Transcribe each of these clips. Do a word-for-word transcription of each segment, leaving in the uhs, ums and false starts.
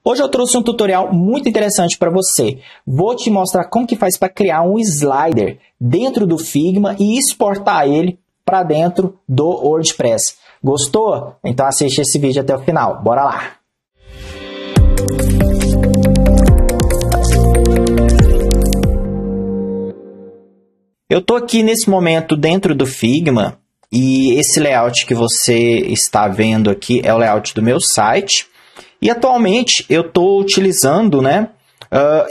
Hoje eu trouxe um tutorial muito interessante para você. Vou te mostrar como que faz para criar um slider dentro do Figma e exportar ele para dentro do WordPress. Gostou? Então assiste esse vídeo até o final. Bora lá! Eu estou aqui nesse momento dentro do Figma e esse layout que você está vendo aqui é o layout do meu site. E atualmente eu estou utilizando, né, uh,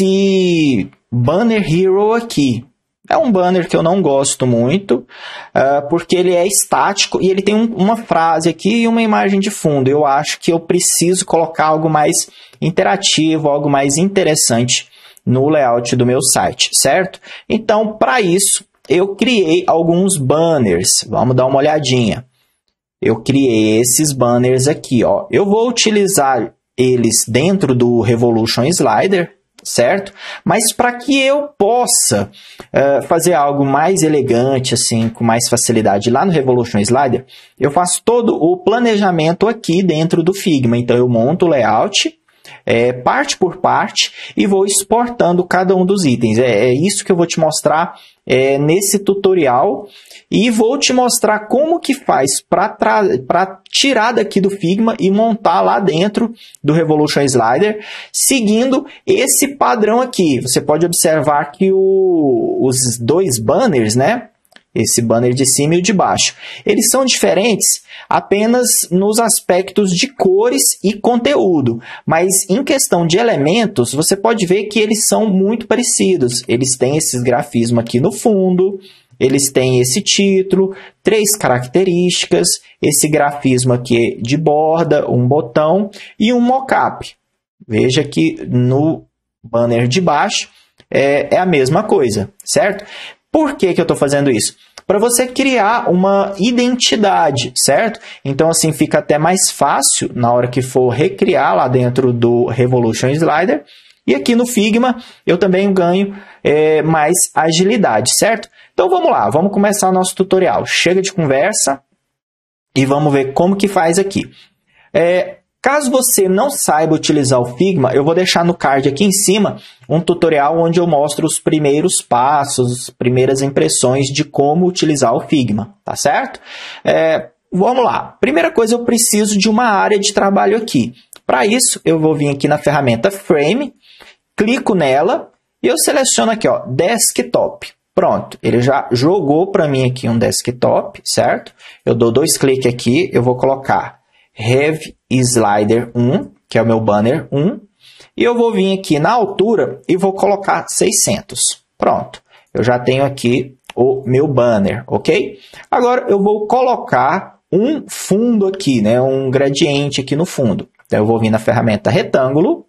esse Banner Hero aqui. É um banner que eu não gosto muito, uh, porque ele é estático e ele tem um, uma frase aqui e uma imagem de fundo. Eu acho que eu preciso colocar algo mais interativo, algo mais interessante no layout do meu site, certo? Então, para isso, eu criei alguns banners. Vamos dar uma olhadinha. Eu criei esses banners aqui, ó. Eu vou utilizar eles dentro do Revolution Slider, certo? Mas para que eu possa uh, fazer algo mais elegante, assim, com mais facilidade lá no Revolution Slider, eu faço todo o planejamento aqui dentro do Figma. Então, eu monto o layout, é, parte por parte, e vou exportando cada um dos itens. É, é isso que eu vou te mostrar é, nesse tutorial. E vou te mostrar como que faz para tirar daqui do Figma e montar lá dentro do Revolution Slider, seguindo esse padrão aqui. Você pode observar que o, os dois banners, né? Esse banner de cima e o de baixo, eles são diferentes apenas nos aspectos de cores e conteúdo, mas em questão de elementos, você pode ver que eles são muito parecidos. Eles têm esses grafismos aqui no fundo, eles têm esse título, três características, esse grafismo aqui de borda, um botão e um mockup. Veja que no banner de baixo é, é a mesma coisa, certo? Por que que eu estou fazendo isso? Para você criar uma identidade, certo? Então, assim, fica até mais fácil na hora que for recriar lá dentro do Revolution Slider. E aqui no Figma, eu também ganho é, mais agilidade, certo? Então, vamos lá, vamos começar o nosso tutorial. Chega de conversa e vamos ver como que faz aqui. É, caso você não saiba utilizar o Figma, eu vou deixar no card aqui em cima um tutorial onde eu mostro os primeiros passos, as primeiras impressões de como utilizar o Figma, tá certo? É, vamos lá. Primeira coisa, eu preciso de uma área de trabalho aqui. Para isso, eu vou vir aqui na ferramenta Frame, clico nela e eu seleciono aqui, ó, Desktop. Pronto, ele já jogou para mim aqui um desktop, certo? Eu dou dois cliques aqui, eu vou colocar Have Slider um, que é o meu banner um, e eu vou vir aqui na altura e vou colocar seiscentos. Pronto, eu já tenho aqui o meu banner, ok? Agora eu vou colocar um fundo aqui, né? Um gradiente aqui no fundo. Então eu vou vir na ferramenta retângulo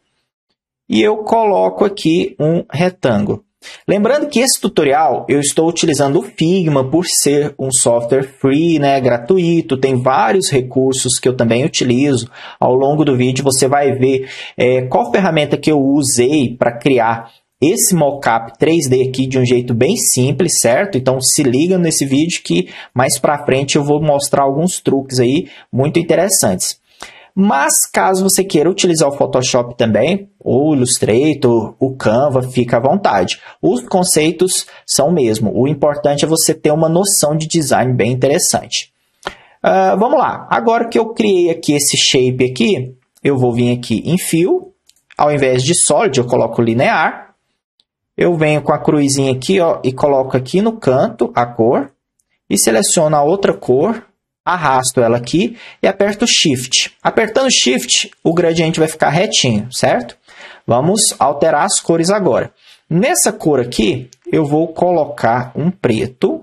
e eu coloco aqui um retângulo. Lembrando que esse tutorial eu estou utilizando o Figma por ser um software free, né, gratuito, tem vários recursos que eu também utilizo. Ao longo do vídeo você vai ver é, qual ferramenta que eu usei para criar esse mockup três D aqui de um jeito bem simples, certo? Então se liga nesse vídeo que mais para frente eu vou mostrar alguns truques aí muito interessantes. Mas, caso você queira utilizar o Photoshop também, ou o Illustrator, o Canva, fica à vontade. Os conceitos são o mesmo. O importante é você ter uma noção de design bem interessante. Uh, vamos lá. Agora que eu criei aqui esse shape aqui, eu vou vir aqui em Fill. Ao invés de Solid, eu coloco Linear. Eu venho com a cruzinha aqui, ó, e coloco aqui no canto a cor. E seleciono a outra cor. Arrasto ela aqui e aperto Shift. Apertando Shift, o gradiente vai ficar retinho, certo? Vamos alterar as cores agora. Nessa cor aqui, eu vou colocar um preto.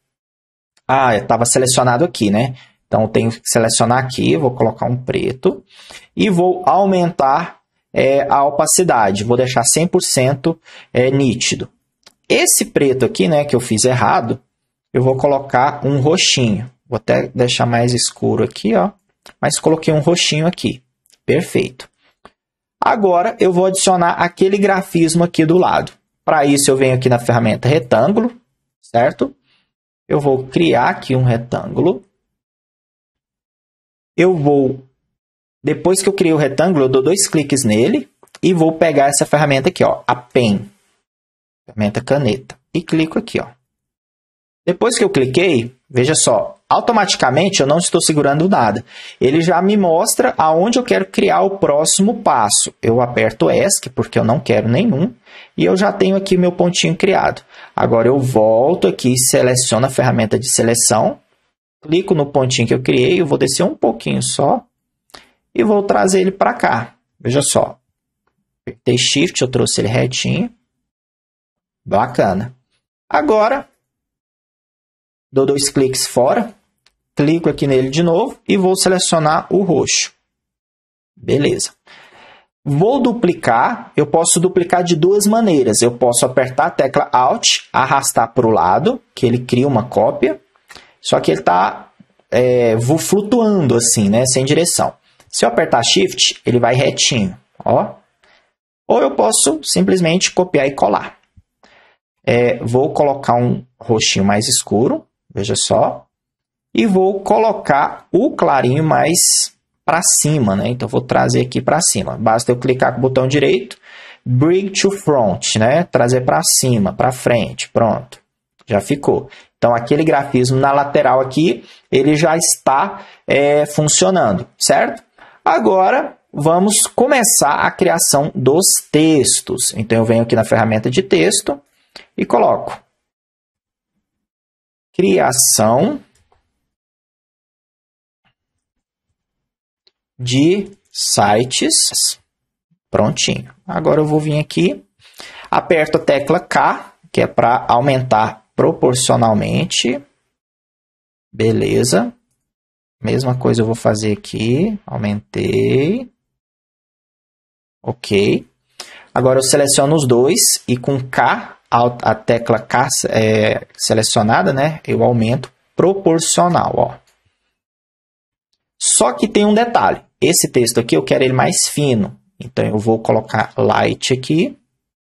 Ah, estava selecionado aqui, né? Então, eu tenho que selecionar aqui, vou colocar um preto. E vou aumentar é, a opacidade. Vou deixar cem por cento é, nítido. Esse preto aqui, né, que eu fiz errado, eu vou colocar um roxinho. Vou até deixar mais escuro aqui, ó. Mas coloquei um roxinho aqui. Perfeito. Agora, eu vou adicionar aquele grafismo aqui do lado. Para isso, eu venho aqui na ferramenta retângulo, certo? Eu vou criar aqui um retângulo. Eu vou Depois que eu criei o retângulo, eu dou dois cliques nele e vou pegar essa ferramenta aqui, ó, a Pen, ferramenta caneta, e clico aqui, ó. Depois que eu cliquei, veja só, automaticamente eu não estou segurando nada. Ele já me mostra aonde eu quero criar o próximo passo. Eu aperto ESC, porque eu não quero nenhum, e eu já tenho aqui meu pontinho criado. Agora eu volto aqui, seleciono a ferramenta de seleção, clico no pontinho que eu criei, eu vou descer um pouquinho só, e vou trazer ele para cá. Veja só, apertei Shift, eu trouxe ele retinho. Bacana. Agora, dou dois cliques fora, clico aqui nele de novo e vou selecionar o roxo. Beleza. Vou duplicar, eu posso duplicar de duas maneiras. Eu posso apertar a tecla Alt, arrastar para o lado, que ele cria uma cópia, só que ele está é, flutuando assim, né, sem direção. Se eu apertar Shift, ele vai retinho, ó. Ou eu posso simplesmente copiar e colar. É, vou colocar um roxinho mais escuro, veja só, e vou colocar o clarinho mais para cima, né? Então, vou trazer aqui para cima. Basta eu clicar com o botão direito, Bring to Front, né? Trazer para cima, para frente, pronto. Já ficou. Então, aquele grafismo na lateral aqui, ele já está é, funcionando, certo? Agora, vamos começar a criação dos textos. Então, eu venho aqui na ferramenta de texto e coloco criação de sites. Prontinho. Agora eu vou vir aqui, aperto a tecla K, que é para aumentar proporcionalmente. Beleza. Mesma coisa eu vou fazer aqui. Aumentei. Ok. Agora eu seleciono os dois e com K, a tecla K é, selecionada, né? Eu aumento proporcional, ó. Só que tem um detalhe. Esse texto aqui eu quero ele mais fino. Então eu vou colocar Light aqui.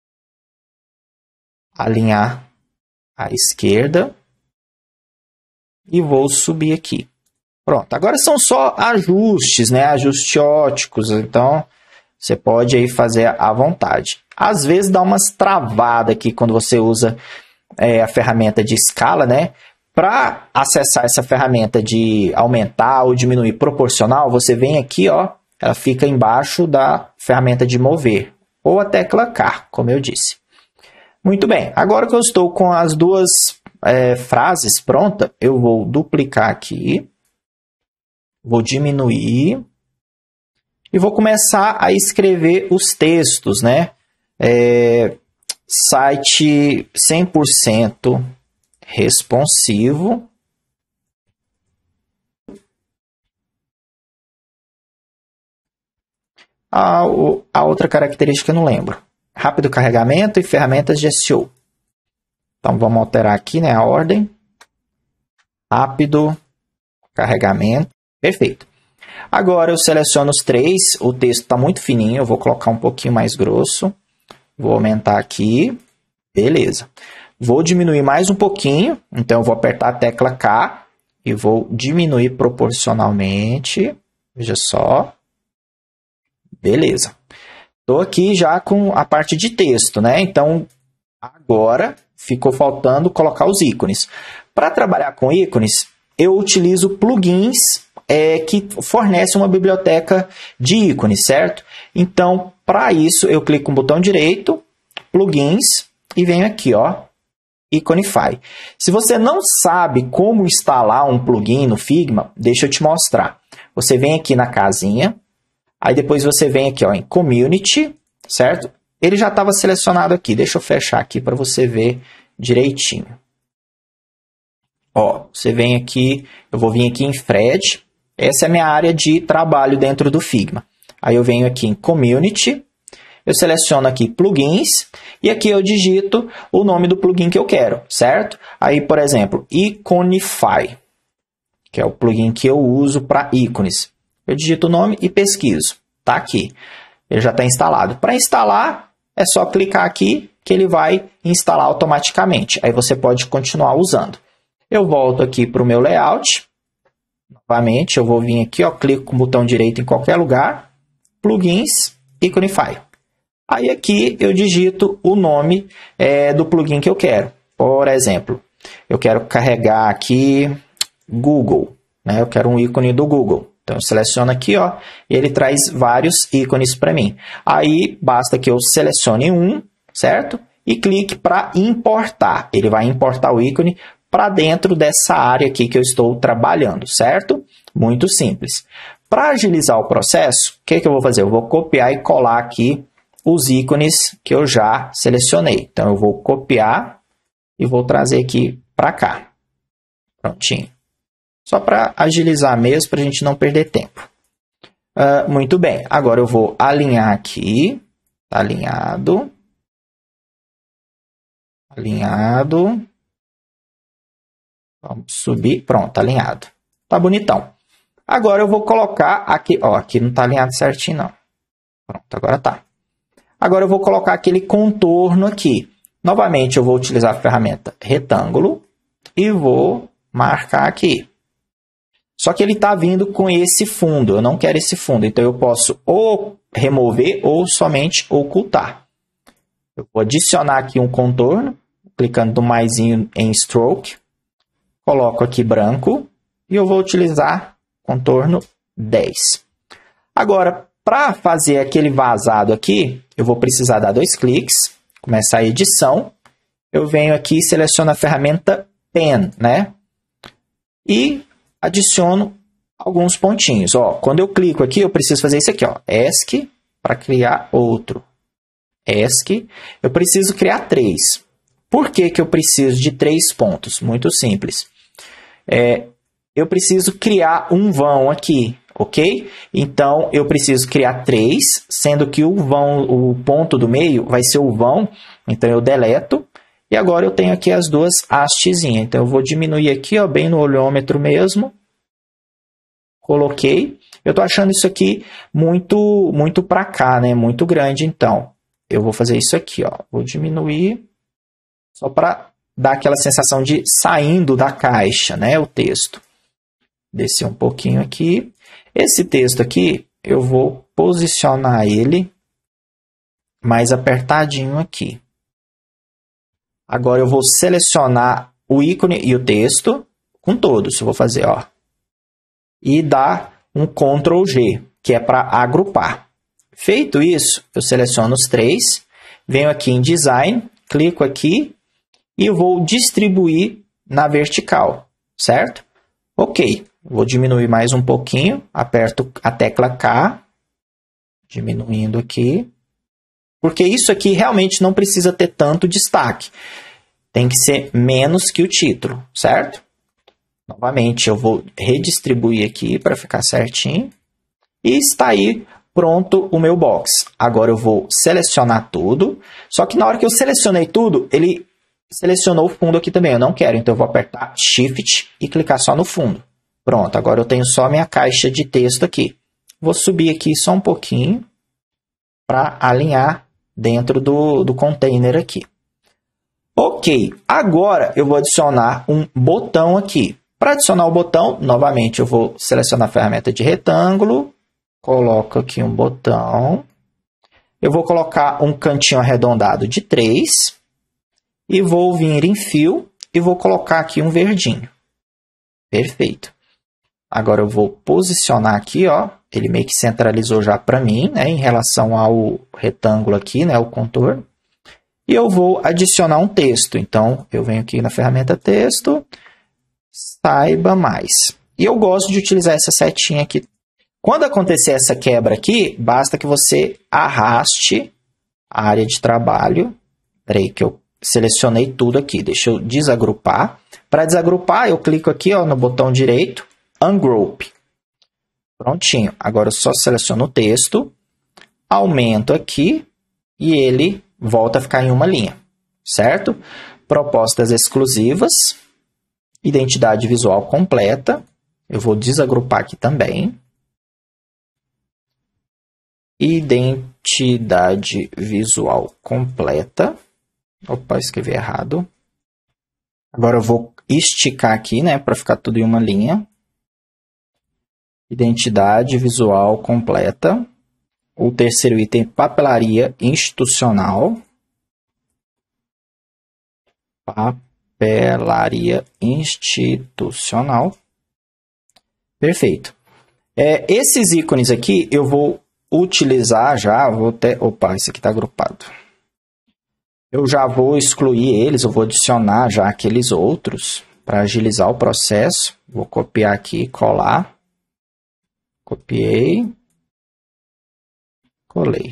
Alinhar à esquerda. E vou subir aqui. Pronto. Agora são só ajustes, né? Ajustes óticos. Então, você pode aí fazer à vontade. Às vezes dá umas travadas aqui quando você usa é, a ferramenta de escala, né? Para acessar essa ferramenta de aumentar ou diminuir proporcional, você vem aqui, ó, ela fica embaixo da ferramenta de mover, ou a tecla K, como eu disse. Muito bem, agora que eu estou com as duas é, frases prontas, eu vou duplicar aqui, vou diminuir e vou começar a escrever os textos, né? É, site cem por cento responsivo. A, a outra característica eu não lembro. Rápido carregamento e ferramentas de S E O. Então, vamos alterar aqui, né, a ordem. Rápido carregamento. Perfeito. Agora, eu seleciono os três. O texto está muito fininho. Eu vou colocar um pouquinho mais grosso. Vou aumentar aqui. Beleza. Vou diminuir mais um pouquinho. Então, eu vou apertar a tecla K. E vou diminuir proporcionalmente. Veja só. Beleza. Estou aqui já com a parte de texto, né? Então, agora ficou faltando colocar os ícones. Para trabalhar com ícones, eu utilizo plugins é, que fornecem uma biblioteca de ícones, certo? Então, para isso, eu clico no botão direito, plugins, e venho aqui, ó, Iconify. Se você não sabe como instalar um plugin no Figma, deixa eu te mostrar. Você vem aqui na casinha, aí depois você vem aqui, ó, em Community, certo? Ele já estava selecionado aqui. Deixa eu fechar aqui para você ver direitinho. Ó, você vem aqui, eu vou vir aqui em Thread. Essa é a minha área de trabalho dentro do Figma. Aí eu venho aqui em Community, eu seleciono aqui Plugins, e aqui eu digito o nome do plugin que eu quero, certo? Aí, por exemplo, Iconify, que é o plugin que eu uso para ícones. Eu digito o nome e pesquiso. Está aqui. Ele já está instalado. Para instalar, é só clicar aqui que ele vai instalar automaticamente. Aí você pode continuar usando. Eu volto aqui para o meu layout. Novamente, eu vou vir aqui, ó, clico com o botão direito em qualquer lugar, plugins, Iconify. Aí aqui eu digito o nome é, do plugin que eu quero. Por exemplo, eu quero carregar aqui Google, né? Eu quero um ícone do Google. Então, eu seleciono aqui, ó, e ele traz vários ícones para mim. Aí, basta que eu selecione um, certo? E clique para importar. Ele vai importar o ícone para dentro dessa área aqui que eu estou trabalhando, certo? Muito simples. Para agilizar o processo, o que, que eu vou fazer? Eu vou copiar e colar aqui os ícones que eu já selecionei. Então, eu vou copiar e vou trazer aqui para cá. Prontinho. Só para agilizar mesmo, para a gente não perder tempo. Uh, muito bem. Agora eu vou alinhar aqui. Tá alinhado. Alinhado. Vamos subir. Pronto, alinhado. Tá bonitão. Agora eu vou colocar aqui. Ó, aqui não tá alinhado certinho, não. Pronto, agora tá. Agora eu vou colocar aquele contorno aqui. Novamente, eu vou utilizar a ferramenta retângulo e vou marcar aqui. Só que ele está vindo com esse fundo. Eu não quero esse fundo. Então, eu posso ou remover ou somente ocultar. Eu vou adicionar aqui um contorno, clicando no maisinho em Stroke. Coloco aqui branco e eu vou utilizar contorno dez. Agora, para fazer aquele vazado aqui, eu vou precisar dar dois cliques, começar a edição. Eu venho aqui e seleciono a ferramenta Pen, né? E adiciono alguns pontinhos. Ó, quando eu clico aqui, eu preciso fazer isso aqui, ó, ESC para criar outro. ESC, eu preciso criar três. Por que que eu preciso de três pontos? Muito simples. É, eu preciso criar um vão aqui, ok? Então, eu preciso criar três, sendo que o vão, o ponto do meio vai ser o vão. Então, eu deleto. E agora eu tenho aqui as duas hastezinhas. Então, eu vou diminuir aqui, ó, bem no olhômetro mesmo. Coloquei. Eu estou achando isso aqui muito, muito para cá, né? Muito grande, então. Eu vou fazer isso aqui, ó. Vou diminuir só para dar aquela sensação de saindo da caixa, né? O texto. Descer um pouquinho aqui. Esse texto aqui, eu vou posicionar ele mais apertadinho aqui. Agora eu vou selecionar o ícone e o texto com todos. Eu vou fazer, ó. E dar um control G, que é para agrupar. Feito isso, eu seleciono os três, venho aqui em Design, clico aqui e eu vou distribuir na vertical, certo? Ok, vou diminuir mais um pouquinho, aperto a tecla K, diminuindo aqui. Porque isso aqui realmente não precisa ter tanto destaque. Tem que ser menos que o título, certo? Novamente, eu vou redistribuir aqui para ficar certinho. E está aí pronto o meu box. Agora eu vou selecionar tudo. Só que na hora que eu selecionei tudo, ele selecionou o fundo aqui também. Eu não quero, então eu vou apertar Shift e clicar só no fundo. Pronto, agora eu tenho só a minha caixa de texto aqui. Vou subir aqui só um pouquinho para alinhar dentro do, do container aqui. Ok, agora eu vou adicionar um botão aqui. Para adicionar o botão, novamente eu vou selecionar a ferramenta de retângulo, coloco aqui um botão, eu vou colocar um cantinho arredondado de três e vou vir em fio e vou colocar aqui um verdinho. Perfeito. Agora eu vou posicionar aqui, ó, ele meio que centralizou já para mim, né, em relação ao retângulo aqui, né, o contorno. E eu vou adicionar um texto. Então, eu venho aqui na ferramenta texto, saiba mais. E eu gosto de utilizar essa setinha aqui. Quando acontecer essa quebra aqui, basta que você arraste a área de trabalho. Espera aí que eu selecionei tudo aqui. Deixa eu desagrupar. Para desagrupar, eu clico aqui, ó, no botão direito, Ungroup. Prontinho. Agora eu só seleciono o texto, aumento aqui e ele volta a ficar em uma linha, certo? Propostas exclusivas, identidade visual completa. Eu vou desagrupar aqui também. Identidade visual completa. Opa, escrevi errado. Agora eu vou esticar aqui, né, para ficar tudo em uma linha. Identidade visual completa. O terceiro item, papelaria institucional. Papelaria institucional. Perfeito. É, esses ícones aqui eu vou utilizar já, vou ter, opa, esse aqui está agrupado. Eu já vou excluir eles, eu vou adicionar já aqueles outros para agilizar o processo. Vou copiar aqui e colar. Copiei. Colei.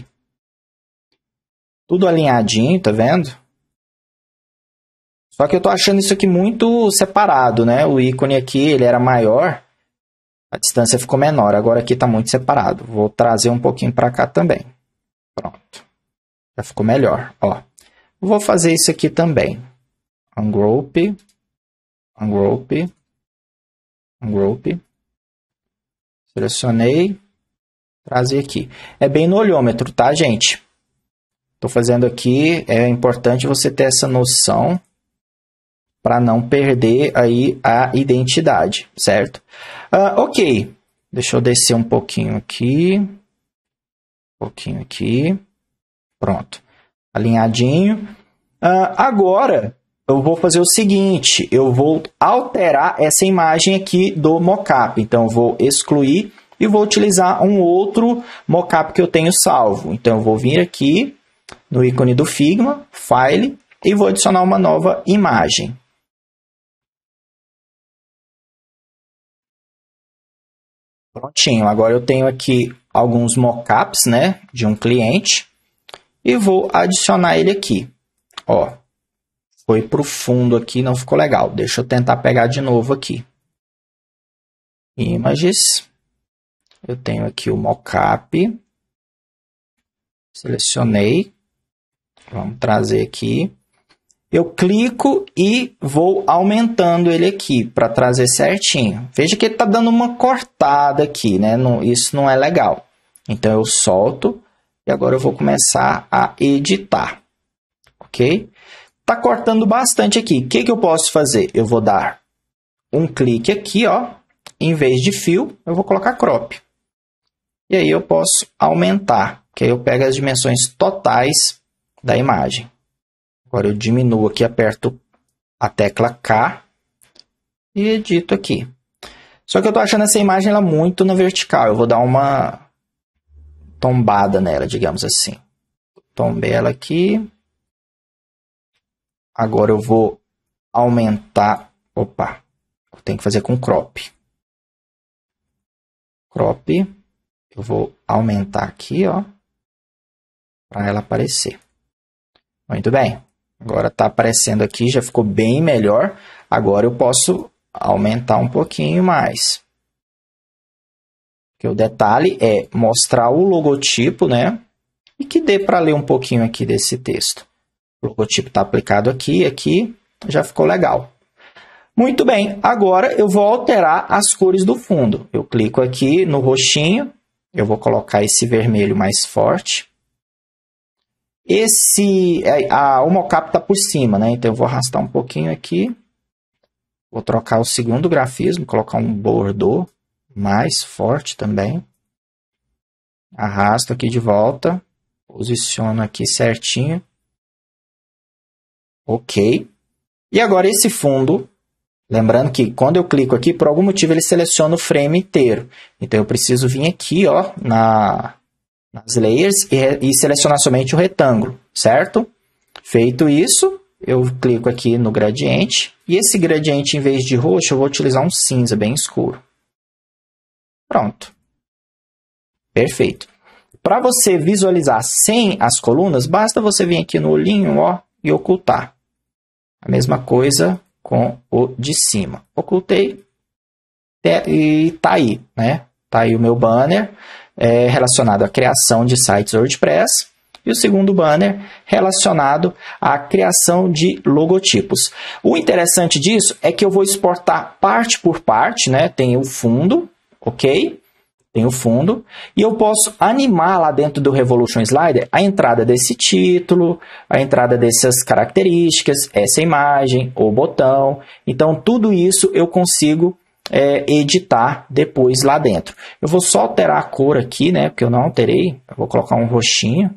Tudo alinhadinho, tá vendo? Só que eu tô achando isso aqui muito separado, né? O ícone aqui, ele era maior, a distância ficou menor. Agora aqui tá muito separado. Vou trazer um pouquinho para cá também. Pronto. Já ficou melhor, ó. Vou fazer isso aqui também. Ungroup. Ungroup. Ungroup. Selecionei. Trazer aqui. É bem no olhômetro, tá, gente? Estou fazendo aqui. É importante você ter essa noção para não perder aí a identidade, certo? Uh, ok. Deixa eu descer um pouquinho aqui. Um pouquinho aqui. Pronto. Alinhadinho. Uh, agora, eu vou fazer o seguinte. Eu vou alterar essa imagem aqui do mockup. Então, eu vou excluir e vou utilizar um outro mockup que eu tenho salvo. Então, eu vou vir aqui no ícone do Figma, File, e vou adicionar uma nova imagem. Prontinho. Agora, eu tenho aqui alguns mockups, né, de um cliente. E vou adicionar ele aqui. Ó, foi para o fundo aqui, não ficou legal. Deixa eu tentar pegar de novo aqui. Images. Eu tenho aqui o mockup. Selecionei. Vamos trazer aqui. Eu clico e vou aumentando ele aqui para trazer certinho. Veja que ele está dando uma cortada aqui, né? Não, isso não é legal. Então, eu solto. E agora eu vou começar a editar, ok? Tá cortando bastante aqui. O que, que eu posso fazer? Eu vou dar um clique aqui, ó. Em vez de fill, eu vou colocar crop. E aí eu posso aumentar, que aí eu pego as dimensões totais da imagem. Agora eu diminuo aqui, aperto a tecla K e edito aqui. Só que eu tô achando essa imagem ela muito na vertical. Eu vou dar uma tombada nela, digamos assim. Tombei ela aqui. Agora eu vou aumentar. Opa, eu tenho que fazer com crop. Crop. Eu vou aumentar aqui, ó, para ela aparecer. Muito bem. Agora está aparecendo aqui, já ficou bem melhor. Agora eu posso aumentar um pouquinho mais. Porque o detalhe é mostrar o logotipo, né? E que dê para ler um pouquinho aqui desse texto. O logotipo está aplicado aqui, aqui, já ficou legal. Muito bem, agora eu vou alterar as cores do fundo. Eu clico aqui no roxinho, eu vou colocar esse vermelho mais forte. Esse, a, o mockup está por cima, né? Então eu vou arrastar um pouquinho aqui. Vou trocar o segundo grafismo, colocar um bordô mais forte também. Arrasto aqui de volta. Posiciono aqui certinho. Ok. E agora esse fundo, lembrando que quando eu clico aqui, por algum motivo ele seleciona o frame inteiro. Então eu preciso vir aqui, ó, na, nas layers e, e selecionar somente o retângulo, certo? Feito isso, eu clico aqui no gradiente. E esse gradiente, em vez de roxo, eu vou utilizar um cinza bem escuro. Pronto. Perfeito. Para você visualizar sem as colunas, basta você vir aqui no olhinho, ó, e ocultar. A mesma coisa com o de cima. Ocultei e tá aí, né? Tá aí o meu banner é, relacionado à criação de sites WordPress e o segundo banner relacionado à criação de logotipos. O interessante disso é que eu vou exportar parte por parte, né? Tem o fundo, ok? Tem o fundo, e eu posso animar lá dentro do Revolution Slider a entrada desse título, a entrada dessas características, essa imagem, o botão. Então, tudo isso eu consigo é, editar depois lá dentro. Eu vou só alterar a cor aqui, né? Porque eu não alterei. Eu vou colocar um roxinho.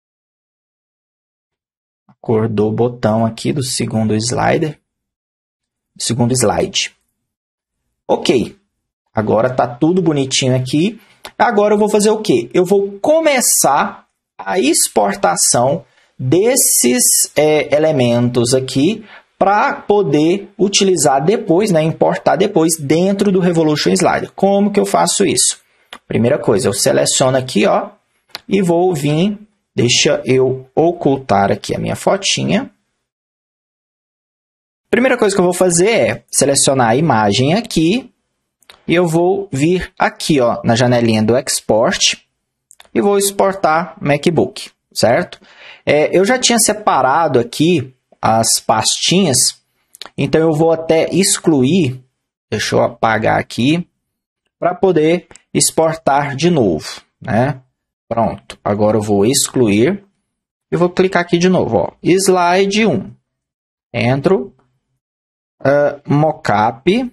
A cor do botão aqui do segundo slider. Segundo slide. Ok. Agora tá tudo bonitinho aqui. Agora eu vou fazer o quê? Eu vou começar a exportação desses é, elementos aqui para poder utilizar depois, né, importar depois dentro do Revolution Slider. Como que eu faço isso? Primeira coisa, eu seleciono aqui, ó, e vou vir, deixa eu ocultar aqui a minha fotinha. Primeira coisa que eu vou fazer é selecionar a imagem aqui e eu vou vir aqui, ó, na janelinha do Export e vou exportar MacBook, certo? É, eu já tinha separado aqui as pastinhas, então eu vou até excluir, deixa eu apagar aqui, para poder exportar de novo, né? Pronto, agora eu vou excluir e vou clicar aqui de novo, ó, slide um, entro, uh, mockup,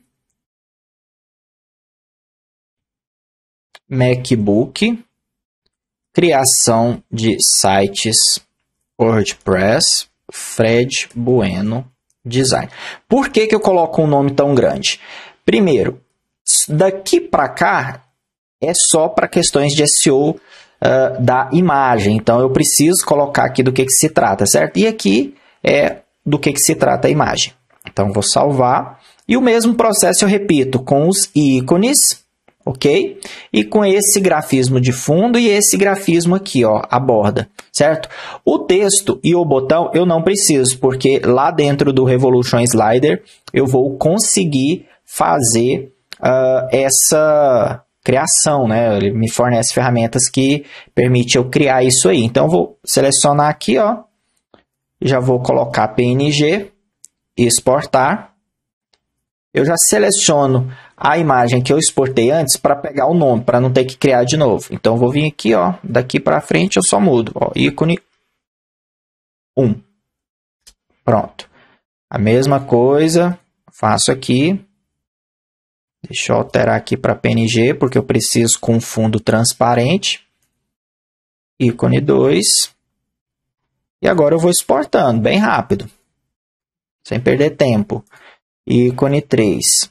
MacBook, criação de sites WordPress, Fred Bueno Design. Por que que eu coloco um nome tão grande? Primeiro, daqui para cá é só para questões de S E O uh, da imagem. Então, eu preciso colocar aqui do que, que se trata, certo? E aqui é do que, que se trata a imagem. Então, vou salvar. E o mesmo processo eu repito com os ícones, ok? E com esse grafismo de fundo e esse grafismo aqui, ó, a borda, certo? O texto e o botão eu não preciso, porque lá dentro do Revolution Slider eu vou conseguir fazer uh, essa criação, né? Ele me fornece ferramentas que permitem eu criar isso aí. Então, eu vou selecionar aqui, ó, já vou colocar P N G, exportar. Eu já seleciono a imagem que eu exportei antes para pegar o nome, para não ter que criar de novo. Então, eu vou vir aqui, ó, daqui para frente eu só mudo, ó, ícone um. Pronto. A mesma coisa, faço aqui. Deixa eu alterar aqui para P N G, porque eu preciso com fundo transparente. Ícone dois. E agora eu vou exportando, bem rápido, sem perder tempo. Ícone três.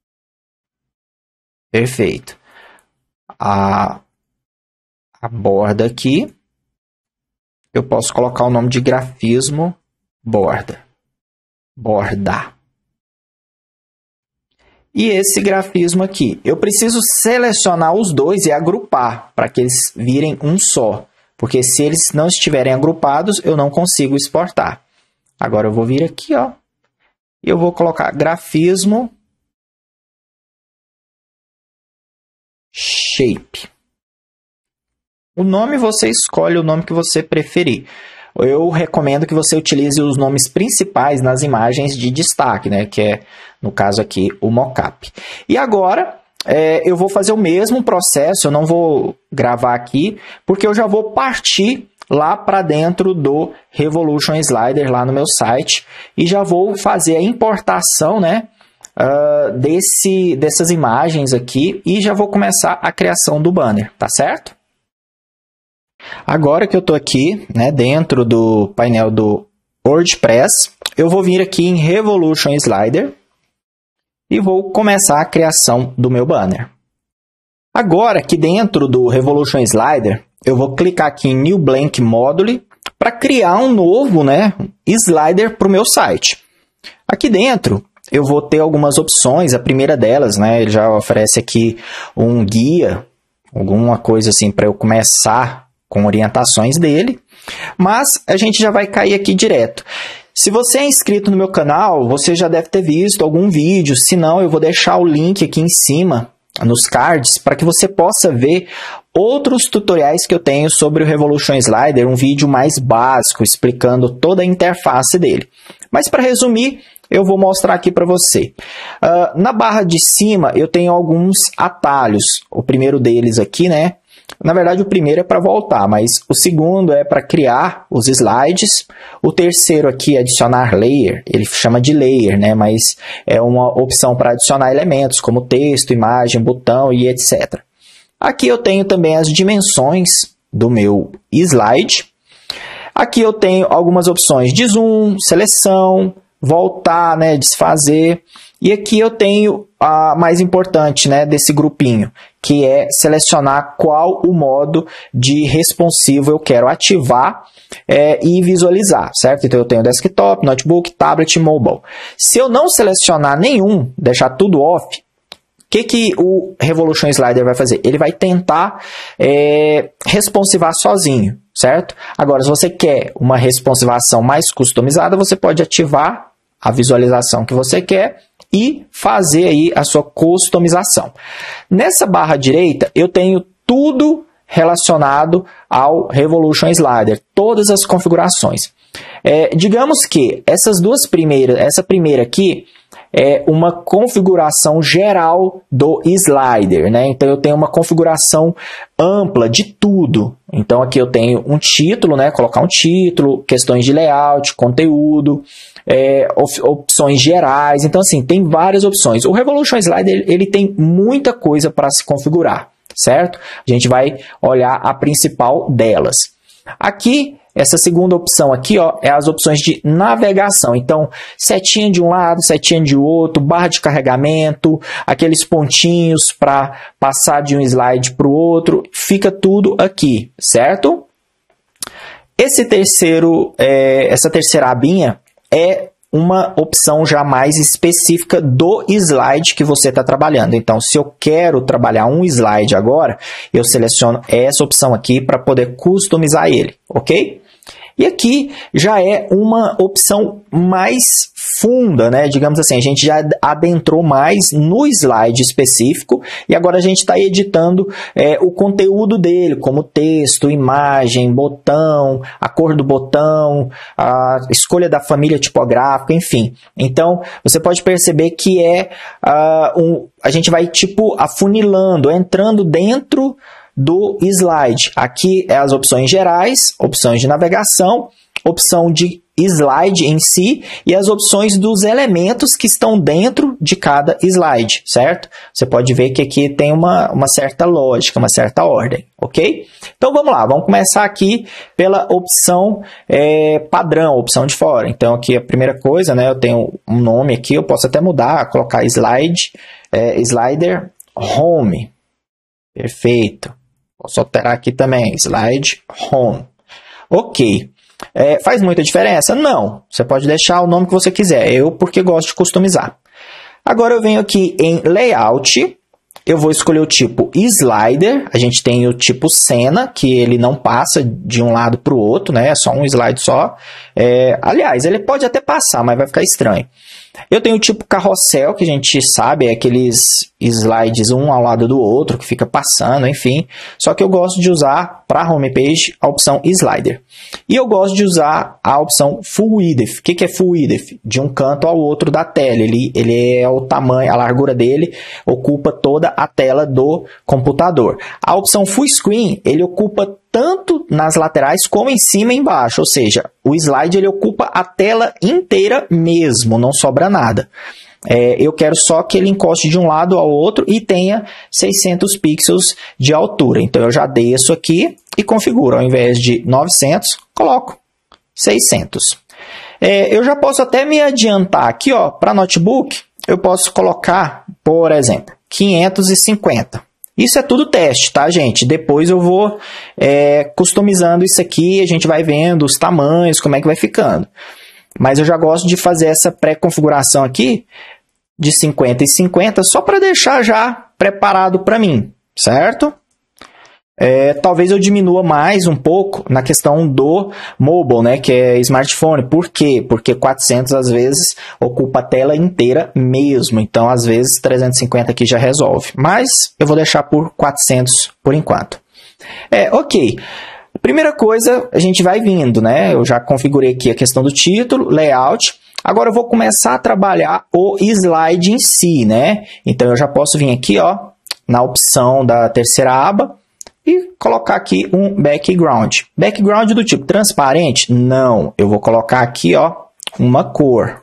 Perfeito. A, a borda aqui, eu posso colocar o nome de grafismo borda. Borda. E esse grafismo aqui, eu preciso selecionar os dois e agrupar para que eles virem um só. Porque se eles não estiverem agrupados, eu não consigo exportar. Agora eu vou vir aqui, ó, e eu vou colocar grafismo shape. O nome você escolhe o nome que você preferir. Eu recomendo que você utilize os nomes principais nas imagens de destaque, né? Que é, no caso aqui, o mockup. E agora, é, eu vou fazer o mesmo processo, eu não vou gravar aqui, porque eu já vou partir lá para dentro do Revolution Slider, lá no meu site, e já vou fazer a importação, né? Uh, desse, dessas imagens aqui e já vou começar a criação do banner, tá certo? Agora que eu estou aqui, né, dentro do painel do WordPress, eu vou vir aqui em Revolution Slider e vou começar a criação do meu banner. Agora, aqui dentro do Revolution Slider, eu vou clicar aqui em New Blank Module para criar um novo, né, slider para o meu site. Aqui dentro, eu vou ter algumas opções. A primeira delas, né, ele já oferece aqui um guia, alguma coisa assim para eu começar com orientações dele, mas a gente já vai cair aqui direto. Se você é inscrito no meu canal, você já deve ter visto algum vídeo, se não, eu vou deixar o link aqui em cima, nos cards, para que você possa ver outros tutoriais que eu tenho sobre o Revolution Slider, um vídeo mais básico, explicando toda a interface dele. Mas para resumir, eu vou mostrar aqui para você. Uh, na barra de cima, eu tenho alguns atalhos. O primeiro deles aqui, né, Na verdade, o primeiro é para voltar, mas o segundo é para criar os slides. O terceiro aqui é adicionar layer, ele chama de layer, né? Mas é uma opção para adicionar elementos como texto, imagem, botão e etcétera. Aqui eu tenho também as dimensões do meu slide. Aqui eu tenho algumas opções de zoom, seleção, voltar, né, desfazer. E aqui eu tenho a mais importante, né, desse grupinho, que é selecionar qual o modo de responsivo eu quero ativar é, e visualizar, certo? Então eu tenho desktop, notebook, tablet e mobile. Se eu não selecionar nenhum, deixar tudo off, o que, que o Revolution Slider vai fazer? Ele vai tentar é, responsivar sozinho, certo? Agora, se você quer uma responsivação mais customizada, você pode ativar a visualização que você quer e fazer aí a sua customização. Nessa barra direita, eu tenho tudo relacionado ao Revolution Slider, todas as configurações. É, digamos que essas duas primeiras, essa primeira aqui é uma configuração geral do slider, né? Então eu tenho uma configuração ampla de tudo. Então aqui eu tenho um título, né? Colocar um título, questões de layout, conteúdo, é, opções gerais. Então assim, tem várias opções. O Revolution Slider ele tem muita coisa para se configurar, certo? A gente vai olhar a principal delas. Aqui, essa segunda opção aqui, ó, é as opções de navegação. Então, setinha de um lado, setinha de outro, barra de carregamento, aqueles pontinhos para passar de um slide para o outro, fica tudo aqui, certo? Esse terceiro, é, essa terceira abinha é uma opção já mais específica do slide que você está trabalhando. Então, se eu quero trabalhar um slide agora, eu seleciono essa opção aqui para poder customizar ele, ok? E aqui já é uma opção mais funda, né? Digamos assim, a gente já adentrou mais no slide específico e agora a gente está editando é, o conteúdo dele, como texto, imagem, botão, a cor do botão, a escolha da família tipográfica, enfim. Então, você pode perceber que é uh, um, a gente vai tipo afunilando, entrando dentro do slide. Aqui é as opções gerais, opções de navegação, opção de slide em si e as opções dos elementos que estão dentro de cada slide, certo? Você pode ver que aqui tem uma, uma certa lógica, uma certa ordem, ok? Então vamos lá, vamos começar aqui pela opção é, padrão, opção de fora. Então aqui a primeira coisa, né, eu tenho um nome aqui, eu posso até mudar, colocar slide, é, slider home, perfeito. Posso alterar aqui também, slide home. Ok. É, faz muita diferença? Não. Você pode deixar o nome que você quiser. Eu, porque gosto de customizar. Agora eu venho aqui em layout. Eu vou escolher o tipo slider. A gente tem o tipo cena, que ele não passa de um lado para o outro, né? É só um slide só. É, aliás, ele pode até passar, mas vai ficar estranho. Eu tenho o tipo carrossel, que a gente sabe, é aqueles slides um ao lado do outro, que fica passando, enfim. Só que eu gosto de usar, para a homepage, a opção slider. E eu gosto de usar a opção full width. O que, que é full width? De um canto ao outro da tela. Ele, ele é o tamanho, a largura dele ocupa toda a tela do computador. A opção full screen, ele ocupa tanto nas laterais como em cima e embaixo, ou seja, o slide ele ocupa a tela inteira mesmo, não sobra nada. É, eu quero só que ele encoste de um lado ao outro e tenha seiscentos pixels de altura. Então eu já desço aqui e configuro, ao invés de novecentos, coloco seiscentos. É, eu já posso até me adiantar aqui, para notebook, eu posso colocar, por exemplo, quinhentos e cinquenta. Isso é tudo teste, tá, gente? Depois eu vou é, customizando isso aqui, a gente vai vendo os tamanhos, como é que vai ficando. Mas eu já gosto de fazer essa pré-configuração aqui de cinquenta e cinquenta, só para deixar já preparado para mim, certo? É, talvez eu diminua mais um pouco na questão do mobile, né, que é smartphone. Por quê? Porque quatrocentos às vezes ocupa a tela inteira mesmo. Então, às vezes, trezentos e cinquenta aqui já resolve. Mas eu vou deixar por quatrocentos por enquanto. É, ok. Primeira coisa, a gente vai vindo, né? Eu já configurei aqui a questão do título, layout. Agora eu vou começar a trabalhar o slide em si, né? Então, eu já posso vir aqui, ó, na opção da terceira aba. e colocar aqui um background. Background do tipo transparente? Não, eu vou colocar aqui, ó, uma cor.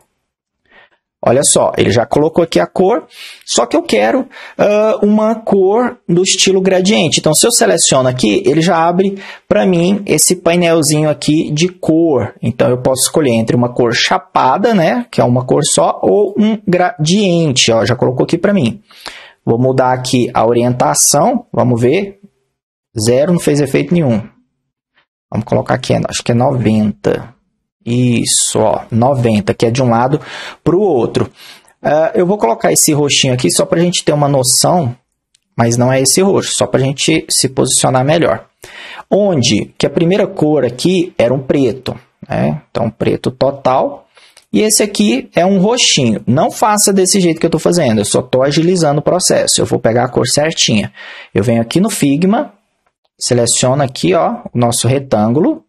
Olha só, ele já colocou aqui a cor, só que eu quero uh, uma cor do estilo gradiente. Então, se eu seleciono aqui, ele já abre para mim esse painelzinho aqui de cor. Então, eu posso escolher entre uma cor chapada, né, que é uma cor só, ou um gradiente, ó, já colocou aqui para mim. Vou mudar aqui a orientação, vamos ver. Zero, não fez efeito nenhum. Vamos colocar aqui, acho que é noventa. Isso, ó, noventa, que é de um lado para o outro. Uh, eu vou colocar esse roxinho aqui só para a gente ter uma noção, mas não é esse roxo, só para a gente se posicionar melhor. Onde que a primeira cor aqui era um preto, né? Então, preto total. E esse aqui é um roxinho. Não faça desse jeito que eu estou fazendo, eu só estou agilizando o processo. Eu vou pegar a cor certinha. Eu venho aqui no Figma, seleciono aqui, ó, o nosso retângulo.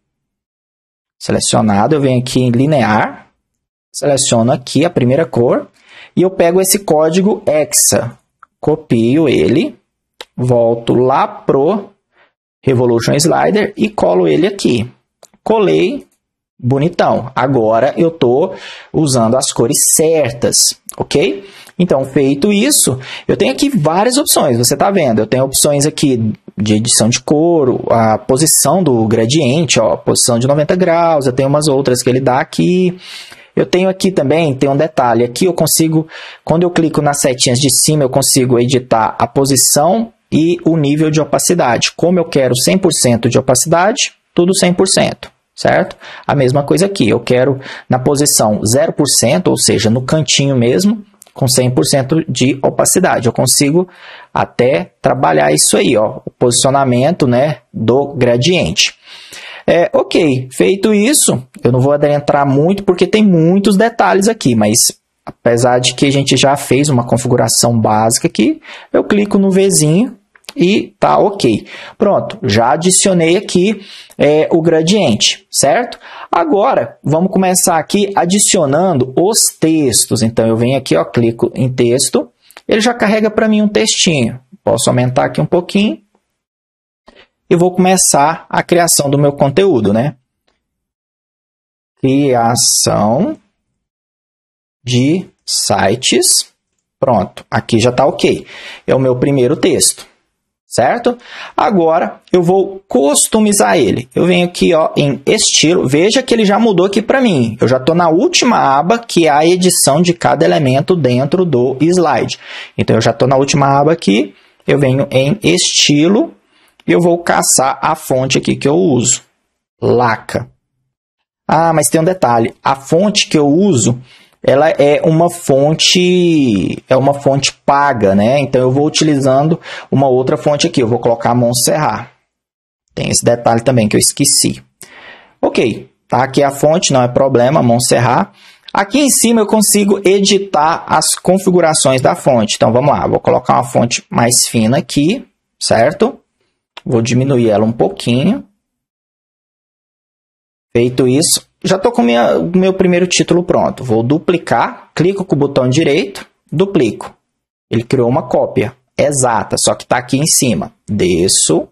Selecionado, eu venho aqui em linear, seleciono aqui a primeira cor e eu pego esse código hexa, copio ele, volto lá pro Revolution Slider e colo ele aqui. Colei, bonitão. Agora eu estou usando as cores certas, ok? Então, feito isso, eu tenho aqui várias opções, você está vendo? Eu tenho opções aqui de edição de cor, a posição do gradiente, ó, posição de noventa graus, eu tenho umas outras que ele dá aqui. Eu tenho aqui também, tem um detalhe, aqui eu consigo, quando eu clico nas setinhas de cima, eu consigo editar a posição e o nível de opacidade. Como eu quero cem por cento de opacidade, tudo cem por cento, certo? A mesma coisa aqui, eu quero na posição zero por cento, ou seja, no cantinho mesmo, com cem por cento de opacidade. Eu consigo até trabalhar isso aí, ó, o posicionamento, né, do gradiente. É, ok, feito isso, eu não vou adentrar muito porque tem muitos detalhes aqui, mas apesar de que a gente já fez uma configuração básica aqui, eu clico no Vzinho e tá ok. Pronto, já adicionei aqui é, o gradiente, certo? Agora, vamos começar aqui adicionando os textos. Então, eu venho aqui, ó, clico em texto, ele já carrega para mim um textinho. Posso aumentar aqui um pouquinho e vou começar a criação do meu conteúdo, né? Criação de sites. Pronto, aqui já está ok. É o meu primeiro texto. Certo? Agora, eu vou customizar ele. Eu venho aqui, ó, em estilo. Veja que ele já mudou aqui para mim. Eu já estou na última aba, que é a edição de cada elemento dentro do slide. Então, eu já estou na última aba aqui. Eu venho em estilo e eu vou caçar a fonte aqui que eu uso. Laca. Ah, mas tem um detalhe. A fonte que eu uso, ela é uma fonte, é uma fonte paga, né? Então, eu vou utilizando uma outra fonte aqui. Eu vou colocar Montserrat. Tem esse detalhe também que eu esqueci. Ok, tá aqui a fonte, não é problema, Montserrat. Aqui em cima eu consigo editar as configurações da fonte. Então, vamos lá. Vou colocar uma fonte mais fina aqui, certo? Vou diminuir ela um pouquinho. Feito isso, já estou com o meu primeiro título pronto. Vou duplicar, clico com o botão direito, duplico. Ele criou uma cópia exata, só que está aqui em cima. Desço.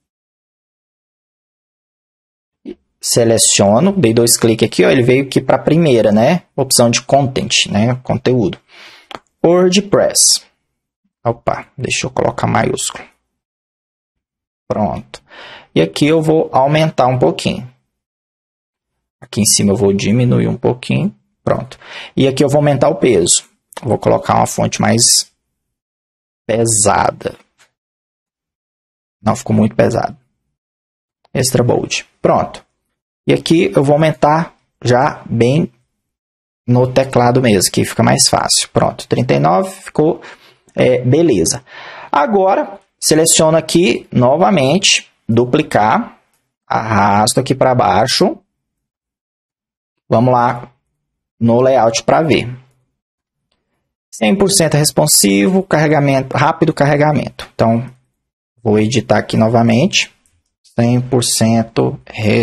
Seleciono, dei dois cliques aqui, ó, ele veio aqui para a primeira, né? Opção de content, né? Conteúdo. WordPress. Opa, deixa eu colocar maiúsculo. Pronto. E aqui eu vou aumentar um pouquinho. Aqui em cima eu vou diminuir um pouquinho. Pronto. E aqui eu vou aumentar o peso. Vou colocar uma fonte mais pesada. Não, ficou muito pesado. Extra bold. Pronto. E aqui eu vou aumentar já bem no teclado mesmo, que fica mais fácil. Pronto. trinta e nove ficou é, beleza. Agora, seleciono aqui novamente, duplicar. Arrasto aqui para baixo. Vamos lá no layout para ver. cem por cento responsivo, carregamento, rápido carregamento. Então, vou editar aqui novamente. cem por cento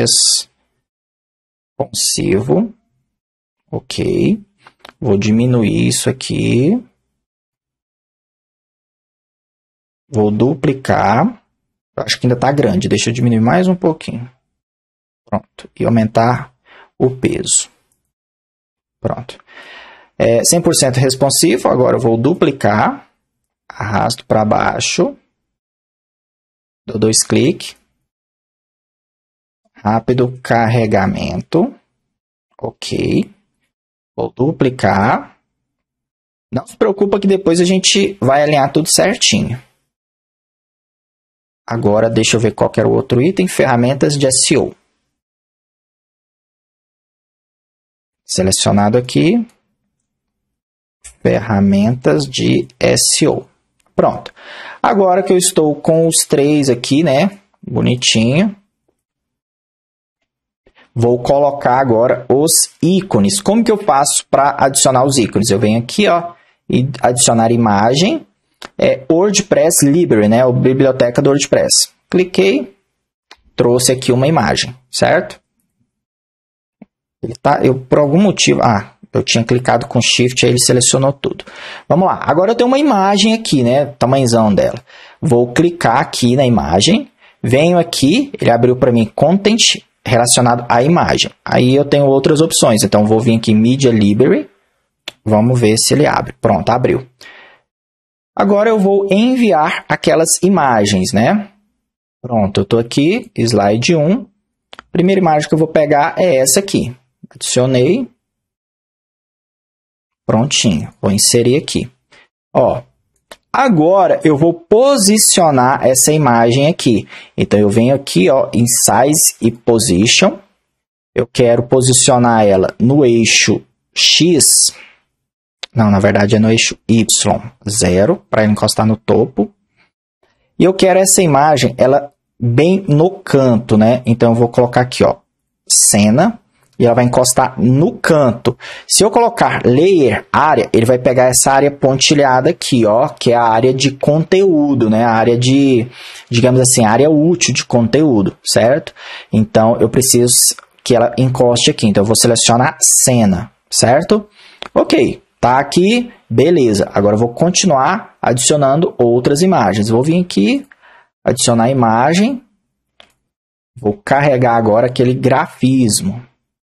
responsivo. Ok. Vou diminuir isso aqui. Vou duplicar. Eu acho que ainda está grande. Deixa eu diminuir mais um pouquinho. Pronto. E aumentar o peso. Pronto. É cem por cento responsivo. Agora eu vou duplicar. Arrasto para baixo. Dou dois cliques. Rápido carregamento. Ok. Vou duplicar. Não se preocupa que depois a gente vai alinhar tudo certinho. Agora deixa eu ver qual que era o outro item. Ferramentas de S E O. Selecionado aqui. Ferramentas de S E O. Pronto. Agora que eu estou com os três aqui, né? Bonitinho. Vou colocar agora os ícones. Como que eu faço para adicionar os ícones? Eu venho aqui, ó, e adicionar imagem. É WordPress Library, né? A biblioteca do WordPress. Cliquei, trouxe aqui uma imagem, certo? Ele tá, eu por algum motivo, ah, eu tinha clicado com Shift, aí ele selecionou tudo. Vamos lá. Agora eu tenho uma imagem aqui, né? Tamanhozão dela. Vou clicar aqui na imagem. Venho aqui, ele abriu para mim Content relacionado à imagem. Aí eu tenho outras opções. Então, vou vir aqui em Media Library. Vamos ver se ele abre. Pronto, abriu. Agora eu vou enviar aquelas imagens, né? Pronto, eu estou aqui, slide um. A primeira imagem que eu vou pegar é essa aqui. Adicionei. Prontinho. Vou inserir aqui. Ó, agora eu vou posicionar essa imagem aqui. Então, eu venho aqui, ó, em Size e Position. Eu quero posicionar ela no eixo X. Não, na verdade é no eixo Y, zero, para encostar no topo. E eu quero essa imagem, ela bem no canto, né? Então, eu vou colocar aqui, ó, cena. E ela vai encostar no canto. Se eu colocar Layer Área, ele vai pegar essa área pontilhada aqui, ó, que é a área de conteúdo, né? A área de, digamos assim, área útil de conteúdo, certo? Então, eu preciso que ela encoste aqui. Então, eu vou selecionar cena, certo? Ok, tá aqui, beleza. Agora, eu vou continuar adicionando outras imagens. Vou vir aqui, adicionar imagem. Vou carregar agora aquele grafismo.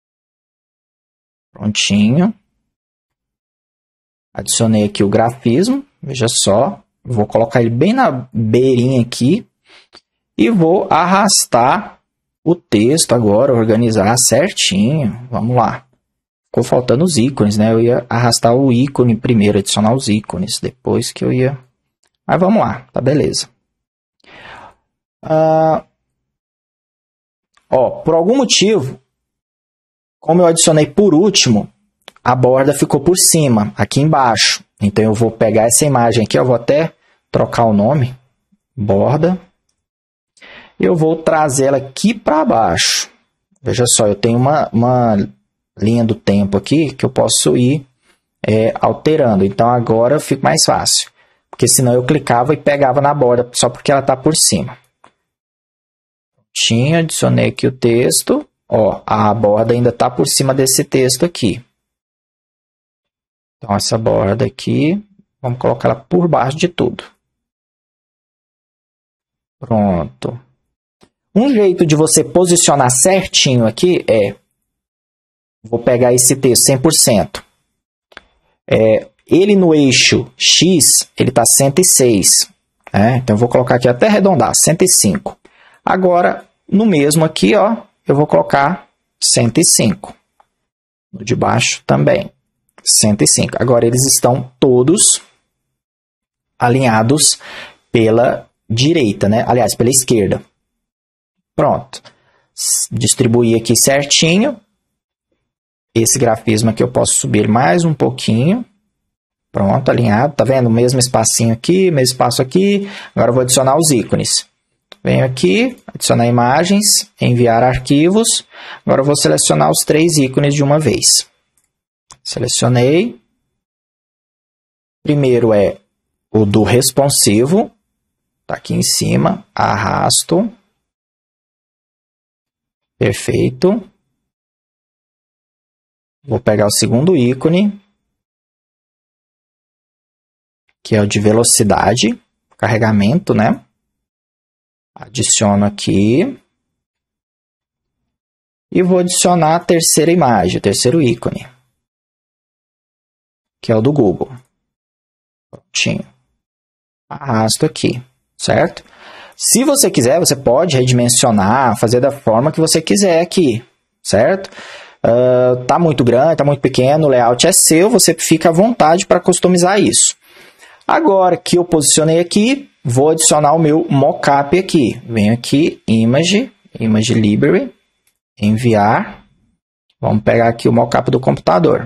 Prontinho. Adicionei aqui o grafismo. Veja só. Vou colocar ele bem na beirinha aqui. E vou arrastar o texto agora, organizar certinho. Vamos lá. Ficou faltando os ícones, né? Eu ia arrastar o ícone primeiro, adicionar os ícones. Depois que eu ia... Mas vamos lá. Tá, beleza. Ah, ó, por algum motivo... Como eu adicionei por último, a borda ficou por cima, aqui embaixo. Então, eu vou pegar essa imagem aqui, eu vou até trocar o nome, borda. Eu vou trazer ela aqui para baixo. Veja só, eu tenho uma, uma linha do tempo aqui que eu posso ir é, alterando. Então, agora fica mais fácil. Porque senão eu clicava e pegava na borda, só porque ela está por cima. Tinha, adicionei aqui o texto. Ó, a borda ainda está por cima desse texto aqui. Então, essa borda aqui, vamos colocar ela por baixo de tudo. Pronto. Um jeito de você posicionar certinho aqui é... Vou pegar esse texto cem por cento. É, ele no eixo X, ele está cento e seis. Né? Então, eu vou colocar aqui até arredondar, cento e cinco. Agora, no mesmo aqui, ó... Eu vou colocar cento e cinco. No de baixo também. cento e cinco. Agora, eles estão todos alinhados pela direita, né? Aliás, pela esquerda. Pronto. Distribuir aqui certinho. Esse grafismo aqui eu posso subir mais um pouquinho. Pronto, alinhado. Tá vendo? O mesmo espacinho aqui, mesmo espaço aqui. Agora, eu vou adicionar os ícones. Venho aqui, adicionar imagens, enviar arquivos. Agora eu vou selecionar os três ícones de uma vez. Selecionei. Primeiro é o do responsivo. Está aqui em cima. Arrasto. Perfeito. Vou pegar o segundo ícone, que é o de velocidade, carregamento, né? Adiciono aqui. E vou adicionar a terceira imagem, o terceiro ícone, que é o do Google. Prontinho. Arrasto aqui, certo? Se você quiser, você pode redimensionar, fazer da forma que você quiser aqui, certo? Uh, tá muito grande, tá muito pequeno, o layout é seu, você fica à vontade para customizar isso. Agora que eu posicionei aqui, vou adicionar o meu mockup aqui. Venho aqui, Image, Image Library. Enviar. Vamos pegar aqui o mockup do computador.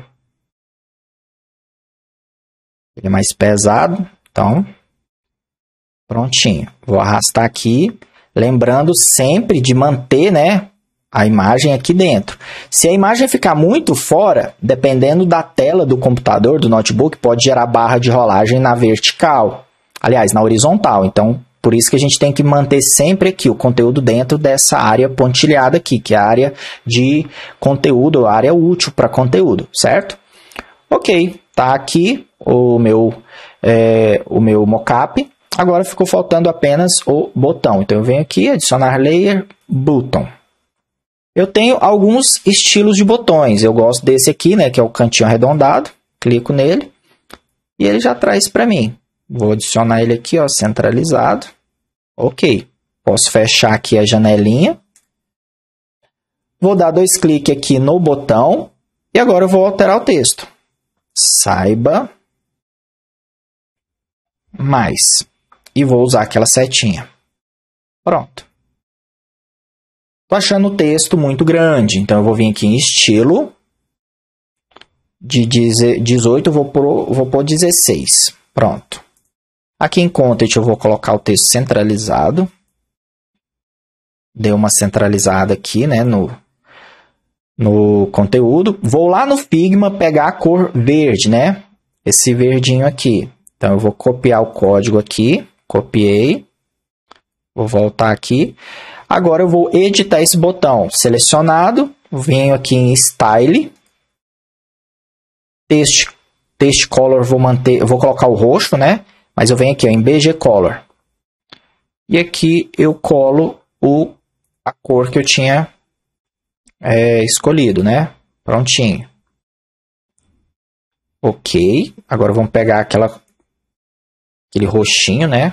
Ele é mais pesado, então prontinho. Vou arrastar aqui, lembrando sempre de manter, né, a imagem aqui dentro. Se a imagem ficar muito fora, dependendo da tela do computador, do notebook, pode gerar barra de rolagem na vertical. Aliás, na horizontal. Então, por isso que a gente tem que manter sempre aqui o conteúdo dentro dessa área pontilhada aqui, que é a área de conteúdo, a área útil para conteúdo, certo? Ok, tá aqui o meu, é, o meu mockup. Agora ficou faltando apenas o botão. Então eu venho aqui, adicionar layer, button. Eu tenho alguns estilos de botões. Eu gosto desse aqui, né, que é o cantinho arredondado. Clico nele e ele já traz para mim. Vou adicionar ele aqui, ó, centralizado. Ok. Posso fechar aqui a janelinha. Vou dar dois cliques aqui no botão. E agora eu vou alterar o texto. Saiba mais. E vou usar aquela setinha. Pronto. Estou achando o texto muito grande. Então eu vou vir aqui em estilo. De dezoito eu vou pôr, vou pôr dezesseis. Pronto. Aqui em Content eu vou colocar o texto centralizado. Dei uma centralizada aqui, né, no, no conteúdo. Vou lá no Figma pegar a cor verde, né? Esse verdinho aqui. Então eu vou copiar o código aqui. Copiei. Vou voltar aqui. Agora eu vou editar esse botão. Selecionado. Venho aqui em Style. Text, text Color vou manter. Eu vou colocar o roxo, né? Mas eu venho aqui ó, em B G Color. E aqui eu colo o, a cor que eu tinha é, escolhido, né? Prontinho. Ok. Agora vamos pegar aquela, aquele roxinho, né?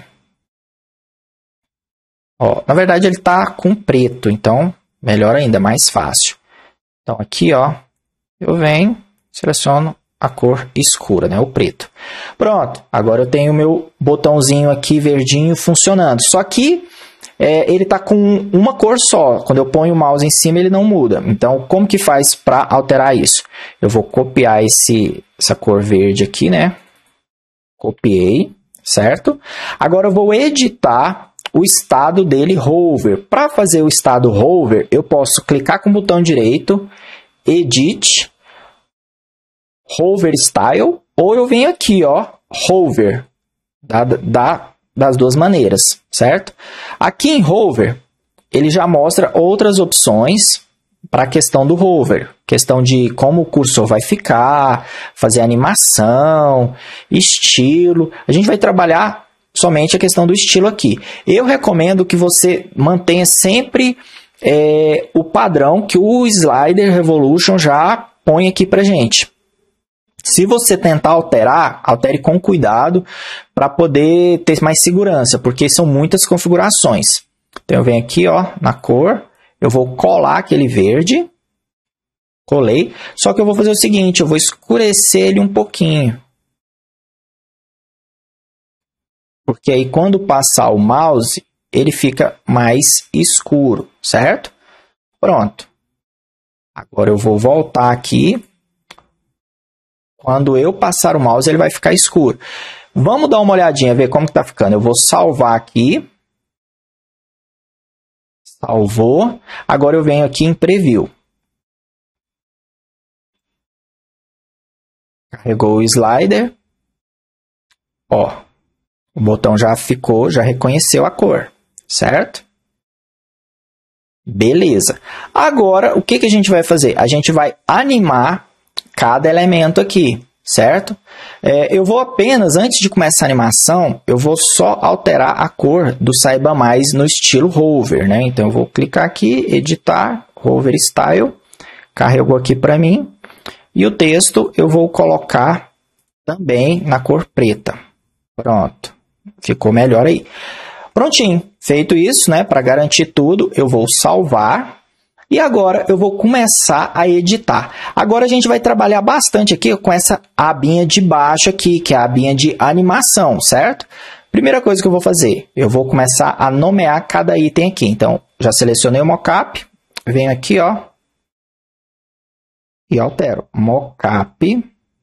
Ó, na verdade ele está com preto, então melhor ainda, mais fácil. Então aqui ó, eu venho, seleciono a cor escura, né? O preto. Pronto, agora eu tenho o meu botãozinho aqui verdinho funcionando. Só que é, ele está com uma cor só. Quando eu ponho o mouse em cima, ele não muda. Então, como que faz para alterar isso? Eu vou copiar esse, essa cor verde aqui, né? Copiei, certo? Agora eu vou editar o estado dele hover. Para fazer o estado hover, eu posso clicar com o botão direito, Edit, Hover Style, ou eu venho aqui, ó, Hover, da, da, das duas maneiras, certo? Aqui em Hover, ele já mostra outras opções para a questão do Hover, questão de como o cursor vai ficar, fazer animação, estilo. A gente vai trabalhar somente a questão do estilo aqui. Eu recomendo que você mantenha sempre é, o padrão que o Slider Revolution já põe aqui para gente. Se você tentar alterar, altere com cuidado para poder ter mais segurança, porque são muitas configurações. Então, eu venho aqui ó, na cor, eu vou colar aquele verde, colei, só que eu vou fazer o seguinte, eu vou escurecer ele um pouquinho. Porque aí quando passar o mouse, ele fica mais escuro, certo? Pronto. Agora eu vou voltar aqui. Quando eu passar o mouse, ele vai ficar escuro. Vamos dar uma olhadinha, ver como está ficando. Eu vou salvar aqui. Salvou. Agora eu venho aqui em Preview. Carregou o slider. Ó, o botão já ficou, já reconheceu a cor, certo? Beleza. Agora, o que, que a gente vai fazer? A gente vai animar cada elemento aqui. certo? É, eu vou apenas, antes de começar a animação, eu vou só alterar a cor do Saiba Mais no estilo Hover, né? Então, eu vou clicar aqui, editar, Hover Style, carregou aqui para mim, e o texto eu vou colocar também na cor preta. Pronto, ficou melhor aí. Prontinho, feito isso, né? Para garantir tudo, eu vou salvar. E agora eu vou começar a editar. Agora a gente vai trabalhar bastante aqui com essa abinha de baixo aqui, que é a abinha de animação, certo? Primeira coisa que eu vou fazer, eu vou começar a nomear cada item aqui. Então, já selecionei o mockup, venho aqui, ó, e altero. Mockup.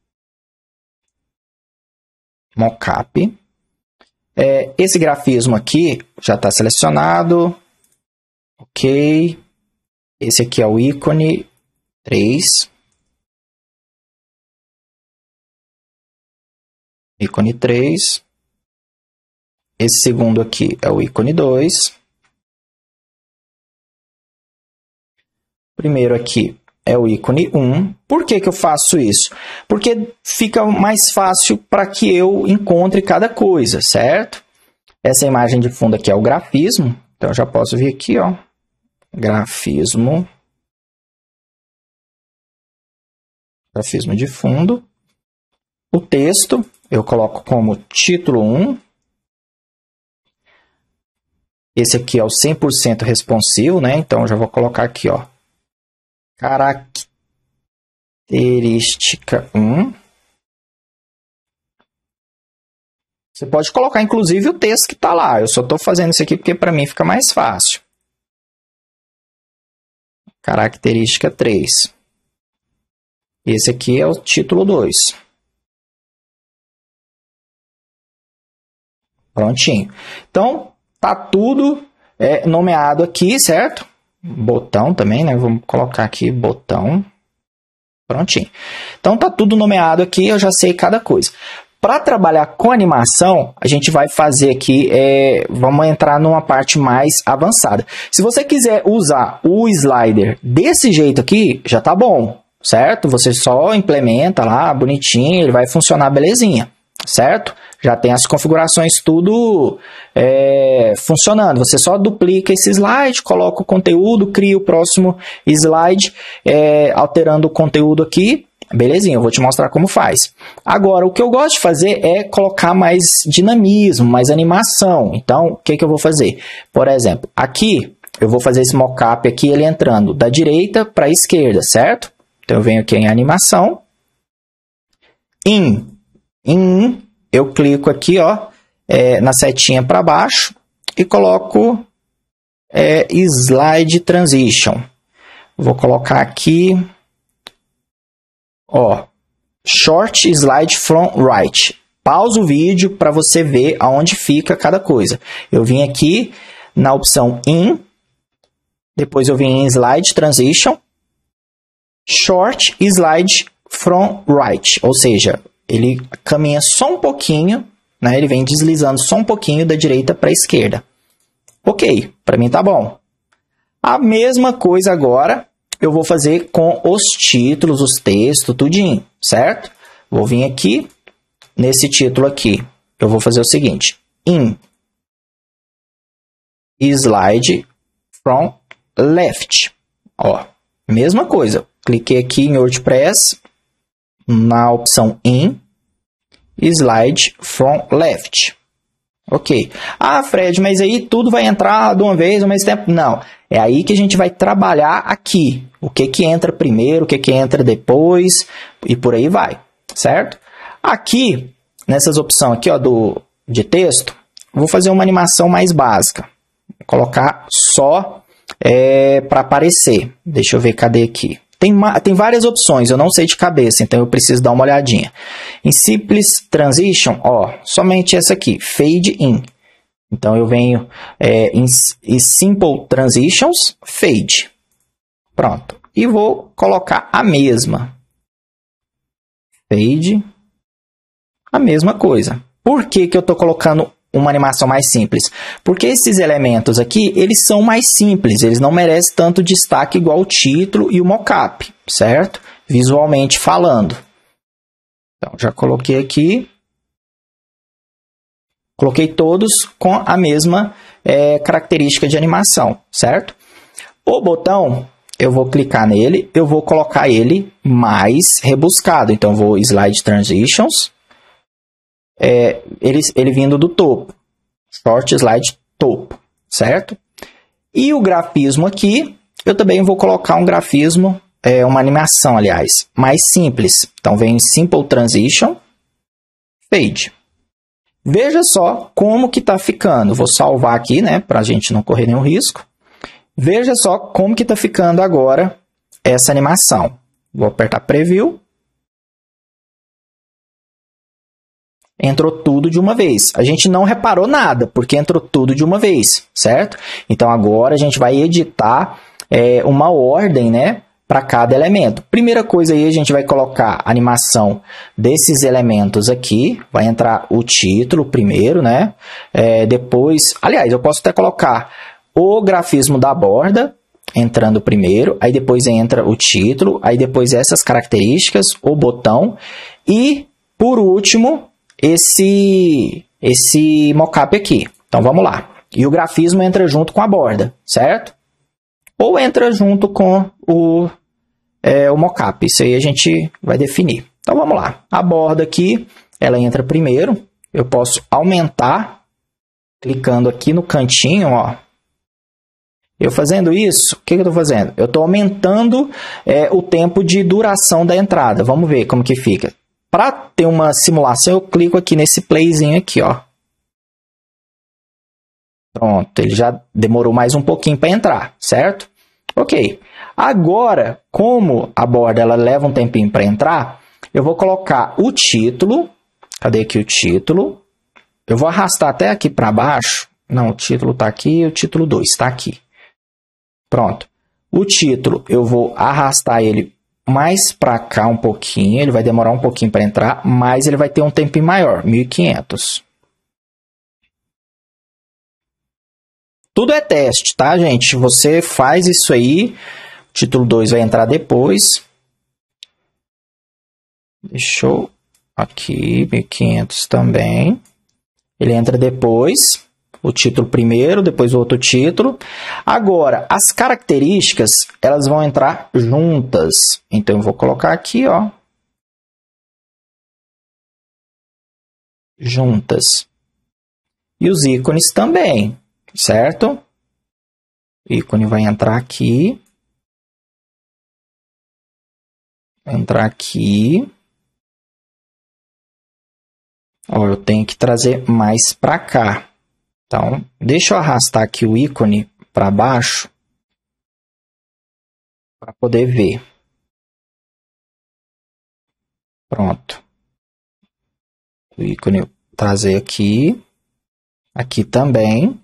Mockup. É, esse grafismo aqui já está selecionado. Ok. Esse aqui é o ícone três. Ícone três. Esse segundo aqui é o ícone dois. Primeiro aqui é o ícone um. Por que que eu faço isso? Porque fica mais fácil para que eu encontre cada coisa, certo? Essa imagem de fundo aqui é o grafismo. Então, eu já posso vir aqui, ó. Grafismo. Grafismo de fundo. O texto, eu coloco como título um. Esse aqui é o cem por cento responsivo, né? Então, eu já vou colocar aqui, ó. Característica um. Você pode colocar, inclusive, o texto que está lá. Eu só estou fazendo isso aqui porque, para mim, fica mais fácil. Característica três. Esse aqui é o título dois. Prontinho. Então, tá tudo é, nomeado aqui, certo? Botão também, né? Vamos colocar aqui botão. Prontinho. Então, tá tudo nomeado aqui, eu já sei cada coisa. Para trabalhar com animação, a gente vai fazer aqui, é, vamos entrar numa parte mais avançada. Se você quiser usar o slider desse jeito aqui, já tá bom, certo? Você só implementa lá, bonitinho, ele vai funcionar belezinha, certo? Já tem as configurações tudo é, funcionando. Você só duplica esse slide, coloca o conteúdo, cria o próximo slide, é, alterando o conteúdo aqui. Belezinha, eu vou te mostrar como faz. Agora, o que eu gosto de fazer é colocar mais dinamismo, mais animação. Então, o que, que eu vou fazer? Por exemplo, aqui, eu vou fazer esse mockup aqui, ele entrando da direita para a esquerda, certo? Então, eu venho aqui em animação. In. In. Eu clico aqui, ó, é, na setinha para baixo e coloco é, Slide Transition. Vou colocar aqui, ó, Short Slide from Right. Pausa o vídeo para você ver aonde fica cada coisa. Eu vim aqui na opção In, depois eu vim em Slide Transition, Short Slide from Right, ou seja, ele caminha só um pouquinho, né? Ele vem deslizando só um pouquinho da direita para a esquerda. Ok, para mim tá bom. A mesma coisa agora eu vou fazer com os títulos, os textos, tudinho, certo? Vou vir aqui, nesse título aqui, eu vou fazer o seguinte. In Slide from Left. Ó, mesma coisa. Cliquei aqui em WordPress, na opção In, Slide from Left. Ok. Ah, Fred, mas aí tudo vai entrar de uma vez ao mesmo tempo? Não. É aí que a gente vai trabalhar aqui. O que que entra primeiro, o que que entra depois, e por aí vai, certo? Aqui, nessas opções aqui, ó, do, de texto, vou fazer uma animação mais básica. Vou colocar só é, para aparecer. Deixa eu ver, cadê aqui? Tem, tem várias opções, eu não sei de cabeça, então eu preciso dar uma olhadinha. Em Simples Transition, ó, somente essa aqui, Fade In. Então, eu venho é, em, em Simple Transitions, Fade. Pronto. E vou colocar a mesma. Fade. A mesma coisa. Por que que eu estou colocando uma animação mais simples? Porque esses elementos aqui, eles são mais simples, eles não merecem tanto destaque igual o título e o mockup, certo? Visualmente falando. Então, já coloquei aqui. Coloquei todos com a mesma é, característica de animação, certo? O botão, eu vou clicar nele, eu vou colocar ele mais rebuscado. Então, eu vou Slide Transitions, é, ele, ele vindo do topo. Short Slide Topo, certo? E o grafismo aqui, eu também vou colocar um grafismo, é, uma animação, aliás, mais simples. Então, vem Simple Transition, Fade. Veja só como que está ficando. Vou salvar aqui, né, para a gente não correr nenhum risco. Veja só como que está ficando agora essa animação. Vou apertar Preview. Entrou tudo de uma vez. A gente não reparou nada, porque entrou tudo de uma vez, certo? Então, agora a gente vai editar é, uma ordem, né, para cada elemento. Primeira coisa aí, a gente vai colocar a animação desses elementos aqui. Vai entrar o título primeiro, né? É, depois, aliás, eu posso até colocar o grafismo da borda entrando primeiro. Aí depois entra o título. Aí depois essas características, o botão. E, por último, esse, esse mockup aqui. Então, vamos lá. E o grafismo entra junto com a borda, certo? Ou entra junto com o... É, o mockup, isso aí a gente vai definir. Então, vamos lá. A borda aqui, ela entra primeiro. Eu posso aumentar, clicando aqui no cantinho, ó. Eu fazendo isso, o que, que eu estou fazendo? Eu estou aumentando é, o tempo de duração da entrada. Vamos ver como que fica. Para ter uma simulação, eu clico aqui nesse playzinho aqui, ó. Pronto, ele já demorou mais um pouquinho para entrar, certo? Ok. Agora, como a borda ela leva um tempinho para entrar, eu vou colocar o título. Cadê aqui o título? Eu vou arrastar até aqui para baixo. Não, o título está aqui e o título dois está aqui. Pronto. O título, eu vou arrastar ele mais para cá um pouquinho. Ele vai demorar um pouquinho para entrar, mas ele vai ter um tempinho maior, mil e quinhentos. Tudo é teste, tá, gente? Você faz isso aí. O título dois vai entrar depois. Deixa eu... Aqui, mil e quinhentos também. Ele entra depois. O título primeiro, depois o outro título. Agora, as características, elas vão entrar juntas. Então, eu vou colocar aqui, ó. Juntas. E os ícones também. Certo? O ícone vai entrar aqui. Vai entrar aqui. Ó, eu tenho que trazer mais para cá. Então, deixa eu arrastar aqui o ícone para baixo. Para poder ver. Pronto. O ícone trazer aqui. Aqui também.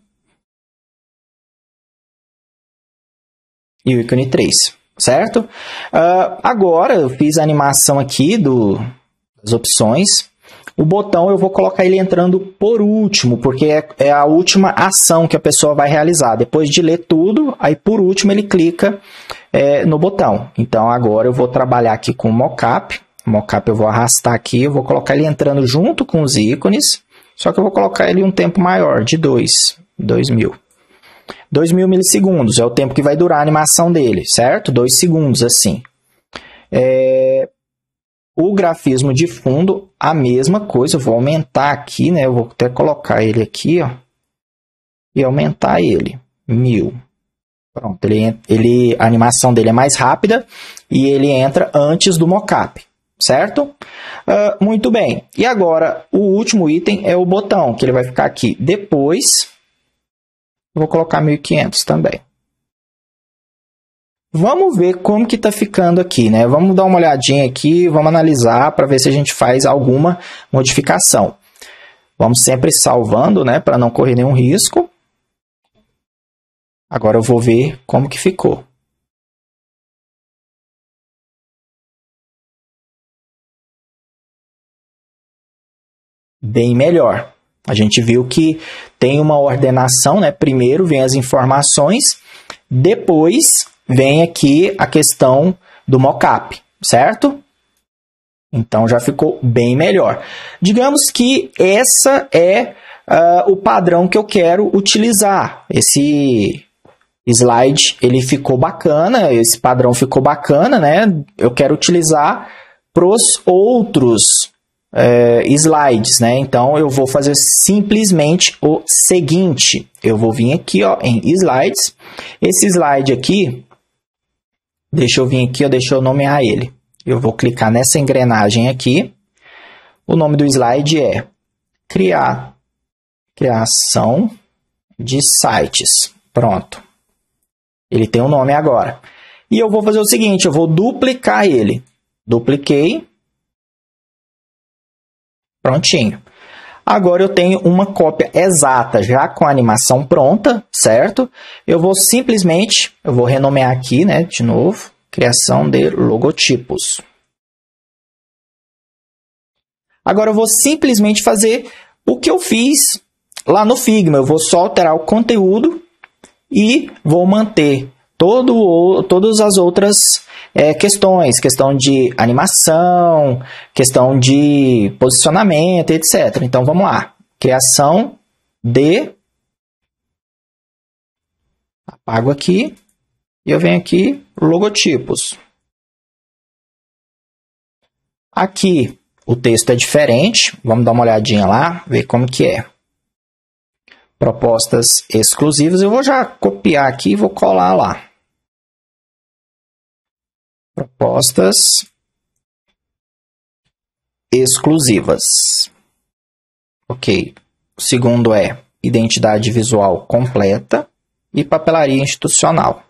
E o ícone três, certo? Uh, agora, eu fiz a animação aqui do, das opções. O botão eu vou colocar ele entrando por último, porque é, é a última ação que a pessoa vai realizar. Depois de ler tudo, aí por último ele clica é, no botão. Então, agora eu vou trabalhar aqui com o mockup. O mockup eu vou arrastar aqui, eu vou colocar ele entrando junto com os ícones. Só que eu vou colocar ele um tempo maior, de dois, dois mil. dois mil milissegundos é o tempo que vai durar a animação dele, certo? dois segundos, assim. É... O grafismo de fundo, a mesma coisa. Eu vou aumentar aqui, né? Eu vou até colocar ele aqui, ó. E aumentar ele. mil. Pronto, ele, ele, a animação dele é mais rápida e ele entra antes do mockup, certo? Uh, muito bem. E agora, o último item é o botão, que ele vai ficar aqui depois... Vou colocar mil e quinhentos também. Vamos ver como que está ficando aqui, né? Vamos dar uma olhadinha aqui, vamos analisar para ver se a gente faz alguma modificação. Vamos sempre salvando, né? Para não correr nenhum risco. Agora eu vou ver como que ficou. Bem melhor. A gente viu que tem uma ordenação, né? Primeiro vem as informações, depois vem aqui a questão do mockup, certo? Então, já ficou bem melhor. Digamos que essa é uh, o padrão que eu quero utilizar. Esse slide, ele ficou bacana, esse padrão ficou bacana, né? Eu quero utilizar para os outros é, slides, né? Então, eu vou fazer simplesmente o seguinte. Eu vou vir aqui, ó, em slides. Esse slide aqui, deixa eu vir aqui, ó, deixa eu nomear ele. Eu vou clicar nessa engrenagem aqui. O nome do slide é criar, criação de sites. Pronto. Ele tem um nome agora. E eu vou fazer o seguinte, eu vou duplicar ele. Dupliquei. Prontinho. Agora eu tenho uma cópia exata, já com a animação pronta, certo? Eu vou simplesmente, eu vou renomear aqui, né, de novo. Criação de logotipos. Agora eu vou simplesmente fazer o que eu fiz lá no Figma. Eu vou só alterar o conteúdo e vou manter todo, todas as outras é, questões. Questão de animação, questão de posicionamento, etcétera. Então vamos lá. Criação de... Apago aqui. E eu venho aqui, logotipos. Aqui o texto é diferente. Vamos dar uma olhadinha lá, ver como que é. Propostas exclusivas. Eu vou já copiar aqui e vou colar lá. Propostas exclusivas. Ok. O segundo é identidade visual completa e papelaria institucional.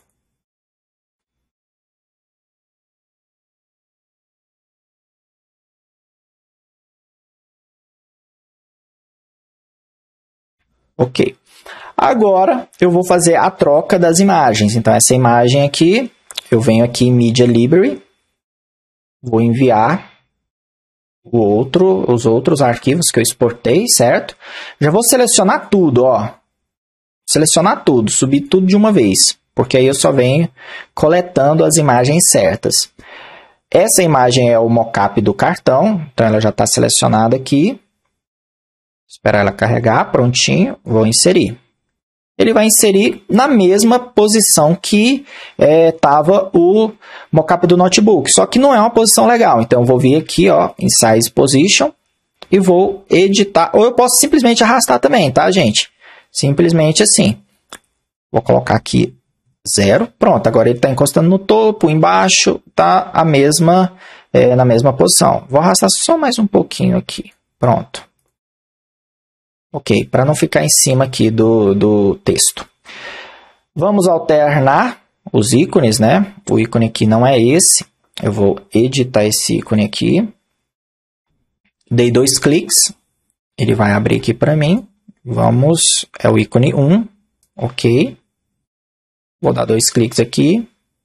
Ok. Agora, eu vou fazer a troca das imagens. Então, essa imagem aqui, eu venho aqui em Media Library, vou enviar o outro, os outros arquivos que eu exportei, certo? Já vou selecionar tudo, ó. Selecionar tudo, subir tudo de uma vez, porque aí eu só venho coletando as imagens certas. Essa imagem é o mockup do cartão, então ela já está selecionada aqui. Esperar ela carregar, prontinho, vou inserir. Ele vai inserir na mesma posição que estava é, o mockup do notebook, só que não é uma posição legal. Então, eu vou vir aqui, ó, em Size Position e vou editar. Ou eu posso simplesmente arrastar também, tá, gente? Simplesmente assim. Vou colocar aqui zero. Pronto, agora ele está encostando no topo, embaixo, tá a mesma, é, na mesma posição. Vou arrastar só mais um pouquinho aqui. Pronto. Ok, para não ficar em cima aqui do, do texto. Vamos alternar os ícones, né? O ícone aqui não é esse. Eu vou editar esse ícone aqui. Dei dois cliques. Ele vai abrir aqui para mim. Vamos, é o ícone um. Ok. Vou dar dois cliques aqui.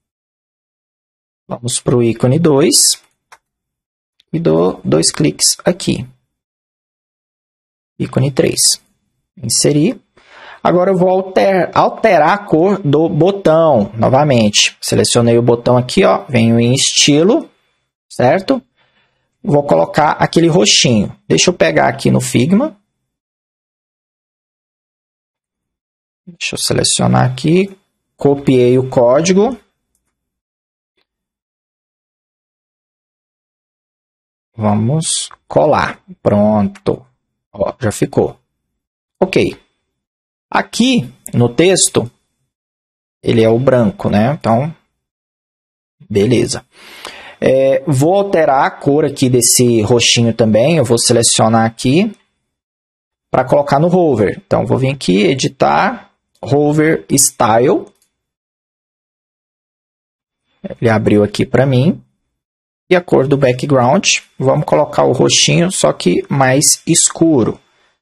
Vamos para o ícone dois. E dou dois cliques aqui. Ícone três. Inserir. Agora eu vou alter, alterar a cor do botão. Novamente. Selecionei o botão aqui, ó. Venho em estilo. Certo? Vou colocar aquele roxinho. Deixa eu pegar aqui no Figma. Deixa eu selecionar aqui. Copiei o código. Vamos colar. Pronto. Ó, já ficou. Ok. Aqui no texto, ele é o branco, né? Então, beleza. É, vou alterar a cor aqui desse roxinho também. Eu vou selecionar aqui para colocar no hover. Então, vou vir aqui, editar, hover style. Ele abriu aqui para mim. E a cor do background, vamos colocar o roxinho, só que mais escuro.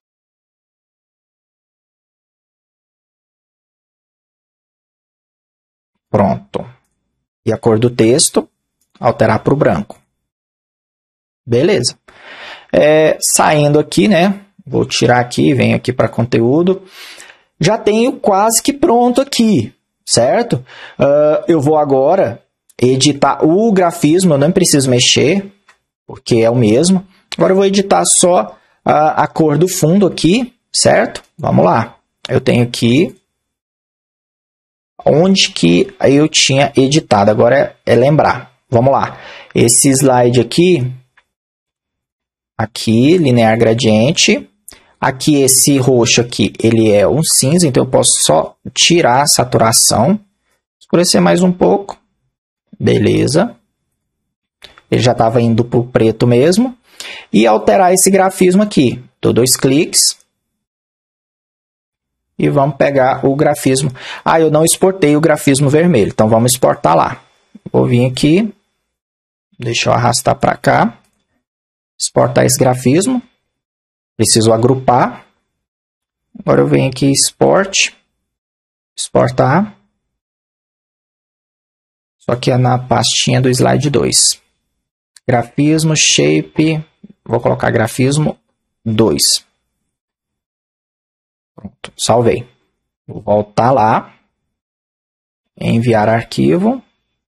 Pronto. E a cor do texto, alterar para o branco. Beleza. É, saindo aqui, né? Vou tirar aqui, venho aqui para conteúdo. Já tenho quase que pronto aqui, certo? Uh, eu vou agora editar o grafismo, eu não preciso mexer, porque é o mesmo. Agora eu vou editar só a, a cor do fundo aqui, certo? Vamos lá. Eu tenho aqui onde que eu tinha editado. Agora é, é lembrar. Vamos lá. Esse slide aqui, aqui, linear gradiente. Aqui, esse roxo aqui, ele é um cinza, então eu posso só tirar a saturação. Escurecer mais um pouco. Beleza. Ele já estava indo para o preto mesmo. E alterar esse grafismo aqui. Dou dois cliques. E vamos pegar o grafismo. Ah, eu não exportei o grafismo vermelho, então vamos exportar lá. Vou vir aqui. Deixa eu arrastar para cá. Exportar esse grafismo. Preciso agrupar. Agora eu venho aqui, export, exportar. Só que é na pastinha do slide dois. Grafismo, shape, vou colocar grafismo dois. Pronto, salvei. Vou voltar lá. Enviar arquivo.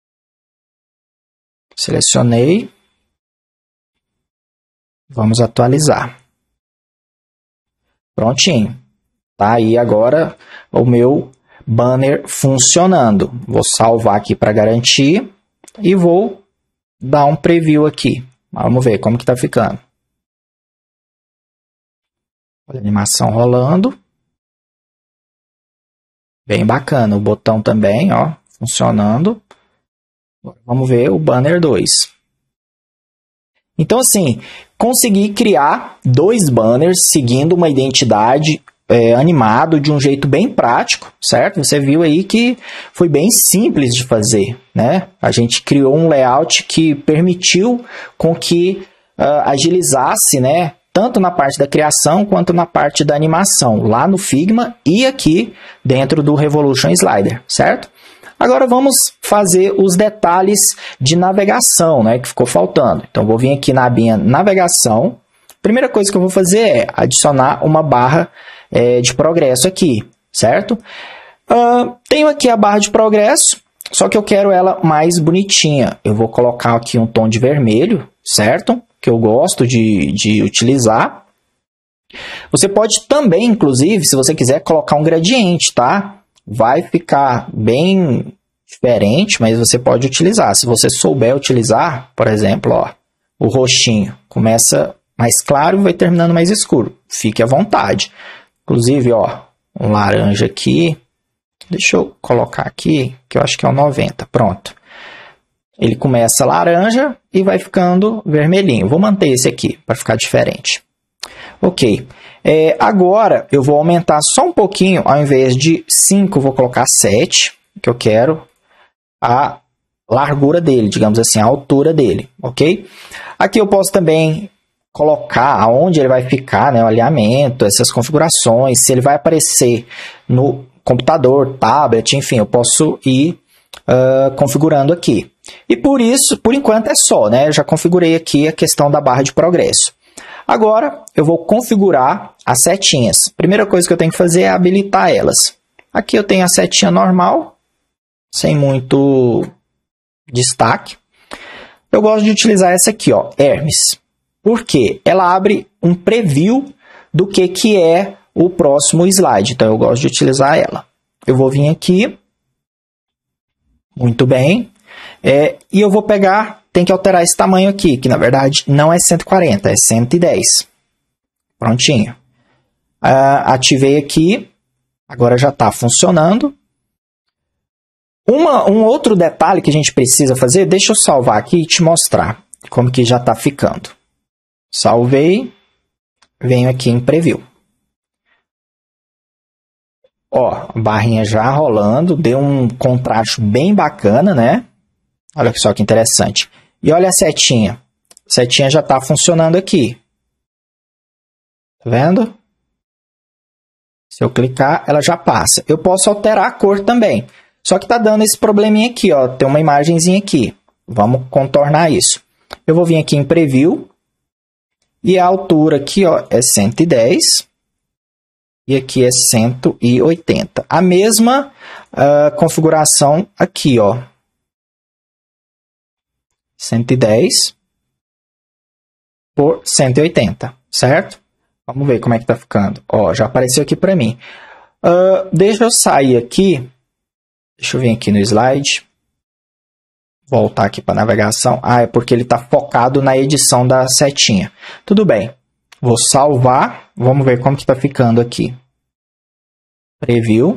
Selecionei. Vamos atualizar. Prontinho. Tá aí agora o meu banner funcionando. Vou salvar aqui para garantir e vou dar um preview aqui. Vamos ver como que tá ficando. Olha a animação rolando. Bem bacana. O botão também, ó, funcionando. Vamos ver o banner dois. Então, assim, consegui criar dois banners seguindo uma identidade é, animado de um jeito bem prático, certo? Você viu aí que foi bem simples de fazer, né? A gente criou um layout que permitiu com que uh, agilizasse, né? Tanto na parte da criação quanto na parte da animação, lá no Figma e aqui dentro do Revolution Slider, certo? Agora vamos fazer os detalhes de navegação, né, que ficou faltando. Então, vou vir aqui na abinha Navegação. Primeira coisa que eu vou fazer é adicionar uma barra é, de progresso aqui, certo? Uh, tenho aqui a barra de progresso, só que eu quero ela mais bonitinha. Eu vou colocar aqui um tom de vermelho, certo? Que eu gosto de, de utilizar. Você pode também, inclusive, se você quiser, colocar um gradiente, tá? Vai ficar bem diferente, mas você pode utilizar. Se você souber utilizar, por exemplo, ó, o roxinho começa mais claro e vai terminando mais escuro. Fique à vontade. Inclusive, ó, um laranja aqui. Deixa eu colocar aqui, que eu acho que é o noventa. Pronto. Ele começa laranja e vai ficando vermelhinho. Vou manter esse aqui para ficar diferente. Ok. É, agora, eu vou aumentar só um pouquinho, ao invés de cinco, vou colocar sete, que eu quero a largura dele, digamos assim, a altura dele, ok? Aqui eu posso também colocar aonde ele vai ficar, né, o alinhamento, essas configurações, se ele vai aparecer no computador, tablet, enfim, eu posso ir uh, configurando aqui. E por isso, por enquanto é só, né? Eu já configurei aqui a questão da barra de progresso. Agora, eu vou configurar as setinhas. Primeira coisa que eu tenho que fazer é habilitar elas. Aqui eu tenho a setinha normal, sem muito destaque. Eu gosto de utilizar essa aqui, ó, Hermes. Por quê? Ela abre um preview do que, que é o próximo slide. Então, eu gosto de utilizar ela. Eu vou vir aqui. Muito bem. É, e eu vou pegar... Tem que alterar esse tamanho aqui, que na verdade não é cento e quarenta, é cento e dez. Prontinho. Uh, ativei aqui. Agora já está funcionando. Uma, um outro detalhe que a gente precisa fazer, deixa eu salvar aqui e te mostrar como que já está ficando. Salvei. Venho aqui em Preview. Ó, a barrinha já rolando, deu um contraste bem bacana, né? Olha só que interessante. E olha a setinha. A setinha já está funcionando aqui. Tá vendo? Se eu clicar, ela já passa. Eu posso alterar a cor também. Só que está dando esse probleminha aqui, ó. Tem uma imagenzinha aqui. Vamos contornar isso. Eu vou vir aqui em Preview. E a altura aqui, ó, é cento e dez. E aqui é cento e oitenta. A mesma uh, configuração aqui, ó. cento e dez. por cento e oitenta, certo? Vamos ver como é que está ficando. Ó, já apareceu aqui para mim. Uh, deixa eu sair aqui. Deixa eu vir aqui no slide. Voltar aqui para a navegação. Ah, é porque ele está focado na edição da setinha. Tudo bem. Vou salvar. Vamos ver como que está ficando aqui. Preview.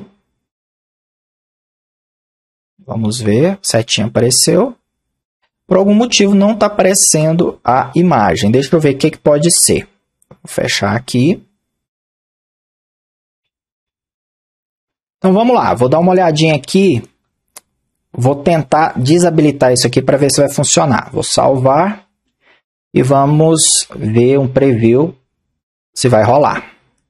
Vamos ver. Setinha apareceu. Por algum motivo não está aparecendo a imagem. Deixa eu ver o que, que pode ser. Vou fechar aqui. Então vamos lá, vou dar uma olhadinha aqui. Vou tentar desabilitar isso aqui para ver se vai funcionar. Vou salvar e vamos ver um preview se vai rolar.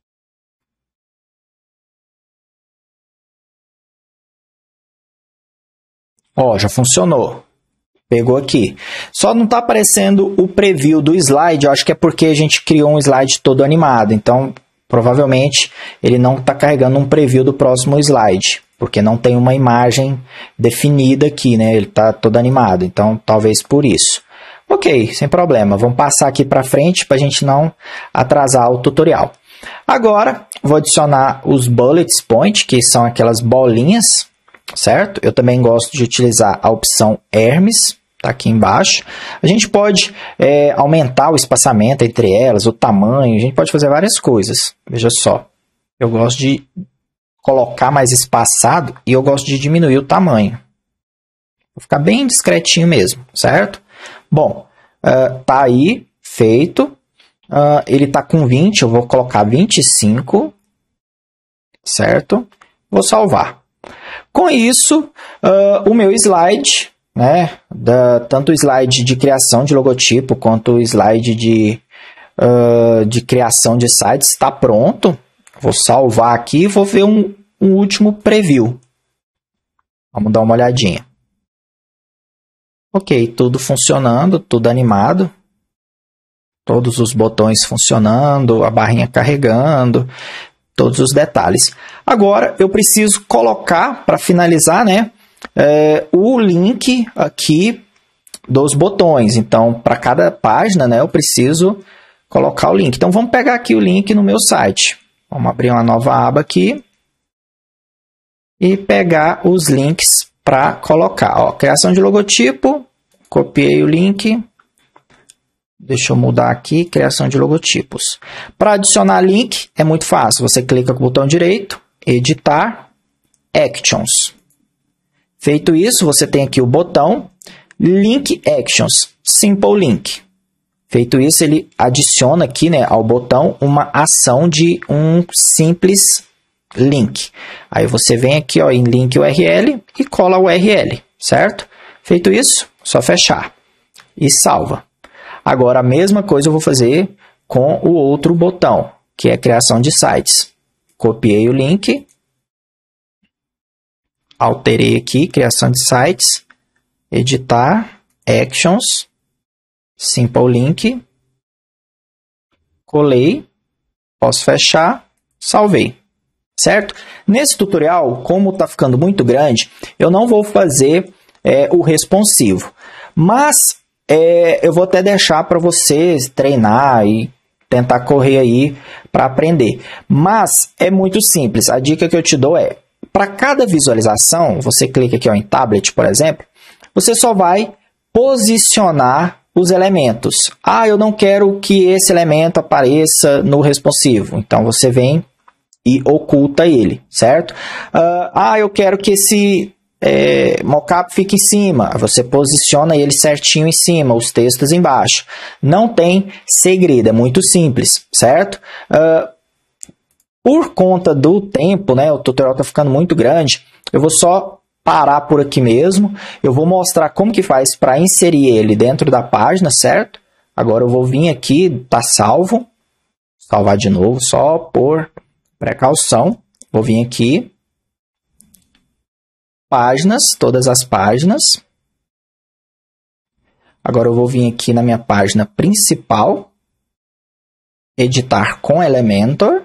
Ó, já funcionou. Pegou aqui. Só não está aparecendo o preview do slide. Eu acho que é porque a gente criou um slide todo animado. Então, provavelmente, ele não está carregando um preview do próximo slide. Porque não tem uma imagem definida aqui, né? Ele está todo animado. Então, talvez por isso. Ok, sem problema. Vamos passar aqui para frente para a gente não atrasar o tutorial. Agora, vou adicionar os bullets point, que são aquelas bolinhas. Certo? Eu também gosto de utilizar a opção Hermes, tá aqui embaixo. A gente pode é, aumentar o espaçamento entre elas, o tamanho, a gente pode fazer várias coisas. Veja só, eu gosto de colocar mais espaçado e eu gosto de diminuir o tamanho. Vou ficar bem discretinho mesmo, certo? Bom, uh, tá aí, feito. Uh, ele tá com vinte, eu vou colocar vinte e cinco, certo? Vou salvar. Com isso, uh, o meu slide, né, da, tanto o slide de criação de logotipo quanto o slide de, uh, de criação de sites está pronto. Vou salvar aqui e vou ver um, um último preview. Vamos dar uma olhadinha. Ok, tudo funcionando, tudo animado. Todos os botões funcionando, a barrinha carregando. Todos os detalhes. Agora, eu preciso colocar, para finalizar, né, é, o link aqui dos botões. Então, para cada página, né, eu preciso colocar o link. Então, vamos pegar aqui o link no meu site. Vamos abrir uma nova aba aqui e pegar os links para colocar. Ó, criação de logotipo, copiei o link. Deixa eu mudar aqui, criação de logotipos. Para adicionar link, é muito fácil. Você clica com o botão direito, editar, actions. Feito isso, você tem aqui o botão link actions, simple link. Feito isso, ele adiciona aqui, né, ao botão uma ação de um simples link. Aí você vem aqui, ó, em link U R L e cola o U R L, certo? Feito isso, só fechar e salva. Agora, a mesma coisa eu vou fazer com o outro botão, que é a criação de sites. Copiei o link, alterei aqui, criação de sites, editar, actions, simple link, colei, posso fechar, salvei. Certo? Nesse tutorial, como está ficando muito grande, eu não vou fazer é, o responsivo, mas É, eu vou até deixar para vocês treinar e tentar correr aí para aprender. Mas é muito simples. A dica que eu te dou é, para cada visualização, você clica aqui ó, em tablet, por exemplo, você só vai posicionar os elementos. Ah, eu não quero que esse elemento apareça no responsivo. Então, você vem e oculta ele, certo? Uh, ah, eu quero que esse... É, mockup fica em cima, você posiciona ele certinho em cima, os textos embaixo. Não tem segredo, é muito simples, certo? Uh, por conta do tempo, né, o tutorial está ficando muito grande, eu vou só parar por aqui mesmo. Eu vou mostrar como que faz para inserir ele dentro da página, certo? Agora eu vou vir aqui, tá salvo, salvar de novo, só por precaução. Vou vir aqui. Páginas, todas as páginas. Agora eu vou vir aqui na minha página principal, editar com Elementor.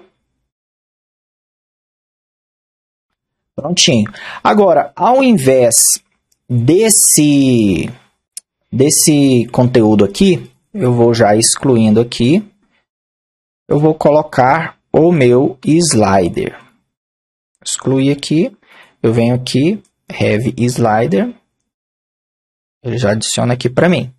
Prontinho. Agora, ao invés desse, desse conteúdo aqui, eu vou já excluindo aqui. Eu vou colocar o meu slider. Excluir aqui. Eu venho aqui, Have Slider. Ele já adiciona aqui para mim.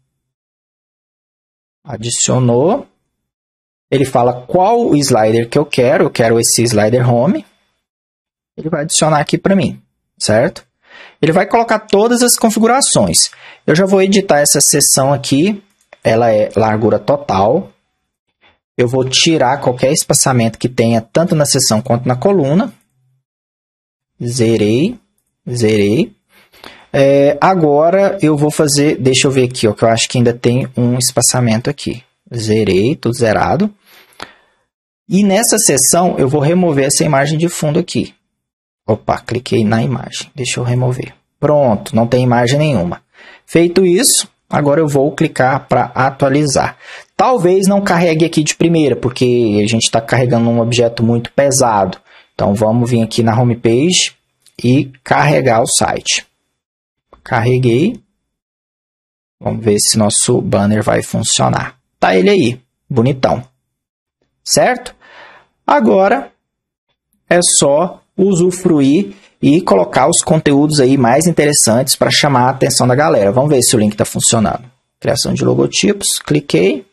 Adicionou. Ele fala qual o slider que eu quero. Eu quero esse slider home. Ele vai adicionar aqui para mim, certo? Ele vai colocar todas as configurações. Eu já vou editar essa seção aqui. Ela é largura total. Eu vou tirar qualquer espaçamento que tenha tanto na seção quanto na coluna. Zerei. Zerei. É, agora eu vou fazer... Deixa eu ver aqui, ó, que eu acho que ainda tem um espaçamento aqui. Zerei, tudo zerado. E nessa seção eu vou remover essa imagem de fundo aqui. Opa, cliquei na imagem. Deixa eu remover. Pronto, não tem imagem nenhuma. Feito isso, agora eu vou clicar para atualizar. Talvez não carregue aqui de primeira, porque a gente está carregando um objeto muito pesado. Então, vamos vir aqui na homepage e carregar o site. Carreguei. Vamos ver se nosso banner vai funcionar. Tá ele aí, bonitão. Certo? Agora é só usufruir e colocar os conteúdos aí mais interessantes para chamar a atenção da galera. Vamos ver se o link está funcionando. Criação de logotipos, cliquei.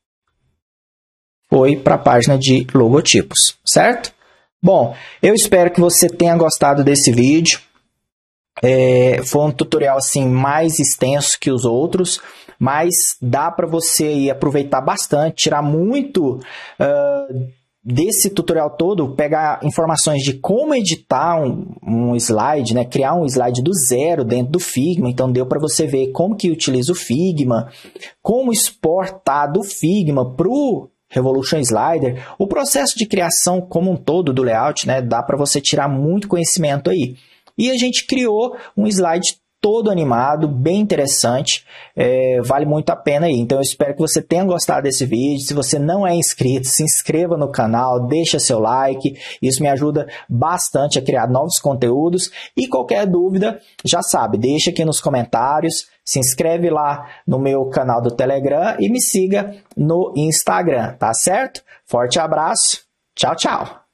Foi para a página de logotipos, certo? Bom, eu espero que você tenha gostado desse vídeo. É, foi um tutorial assim mais extenso que os outros, mas dá para você aí aproveitar bastante, tirar muito uh, desse tutorial todo, pegar informações de como editar um, um slide, né? Criar um slide do zero dentro do Figma. Então deu para você ver como que utiliza o Figma, como exportar do Figma para o Revolution Slider, o processo de criação como um todo do layout, né? Dá para você tirar muito conhecimento aí. E a gente criou um slide todo animado, bem interessante, é, vale muito a pena aí. Então eu espero que você tenha gostado desse vídeo. Se você não é inscrito, se inscreva no canal, deixa seu like, isso me ajuda bastante a criar novos conteúdos. E qualquer dúvida, já sabe, deixa aqui nos comentários, se inscreve lá no meu canal do Telegram e me siga no Instagram, tá certo? Forte abraço, tchau, tchau!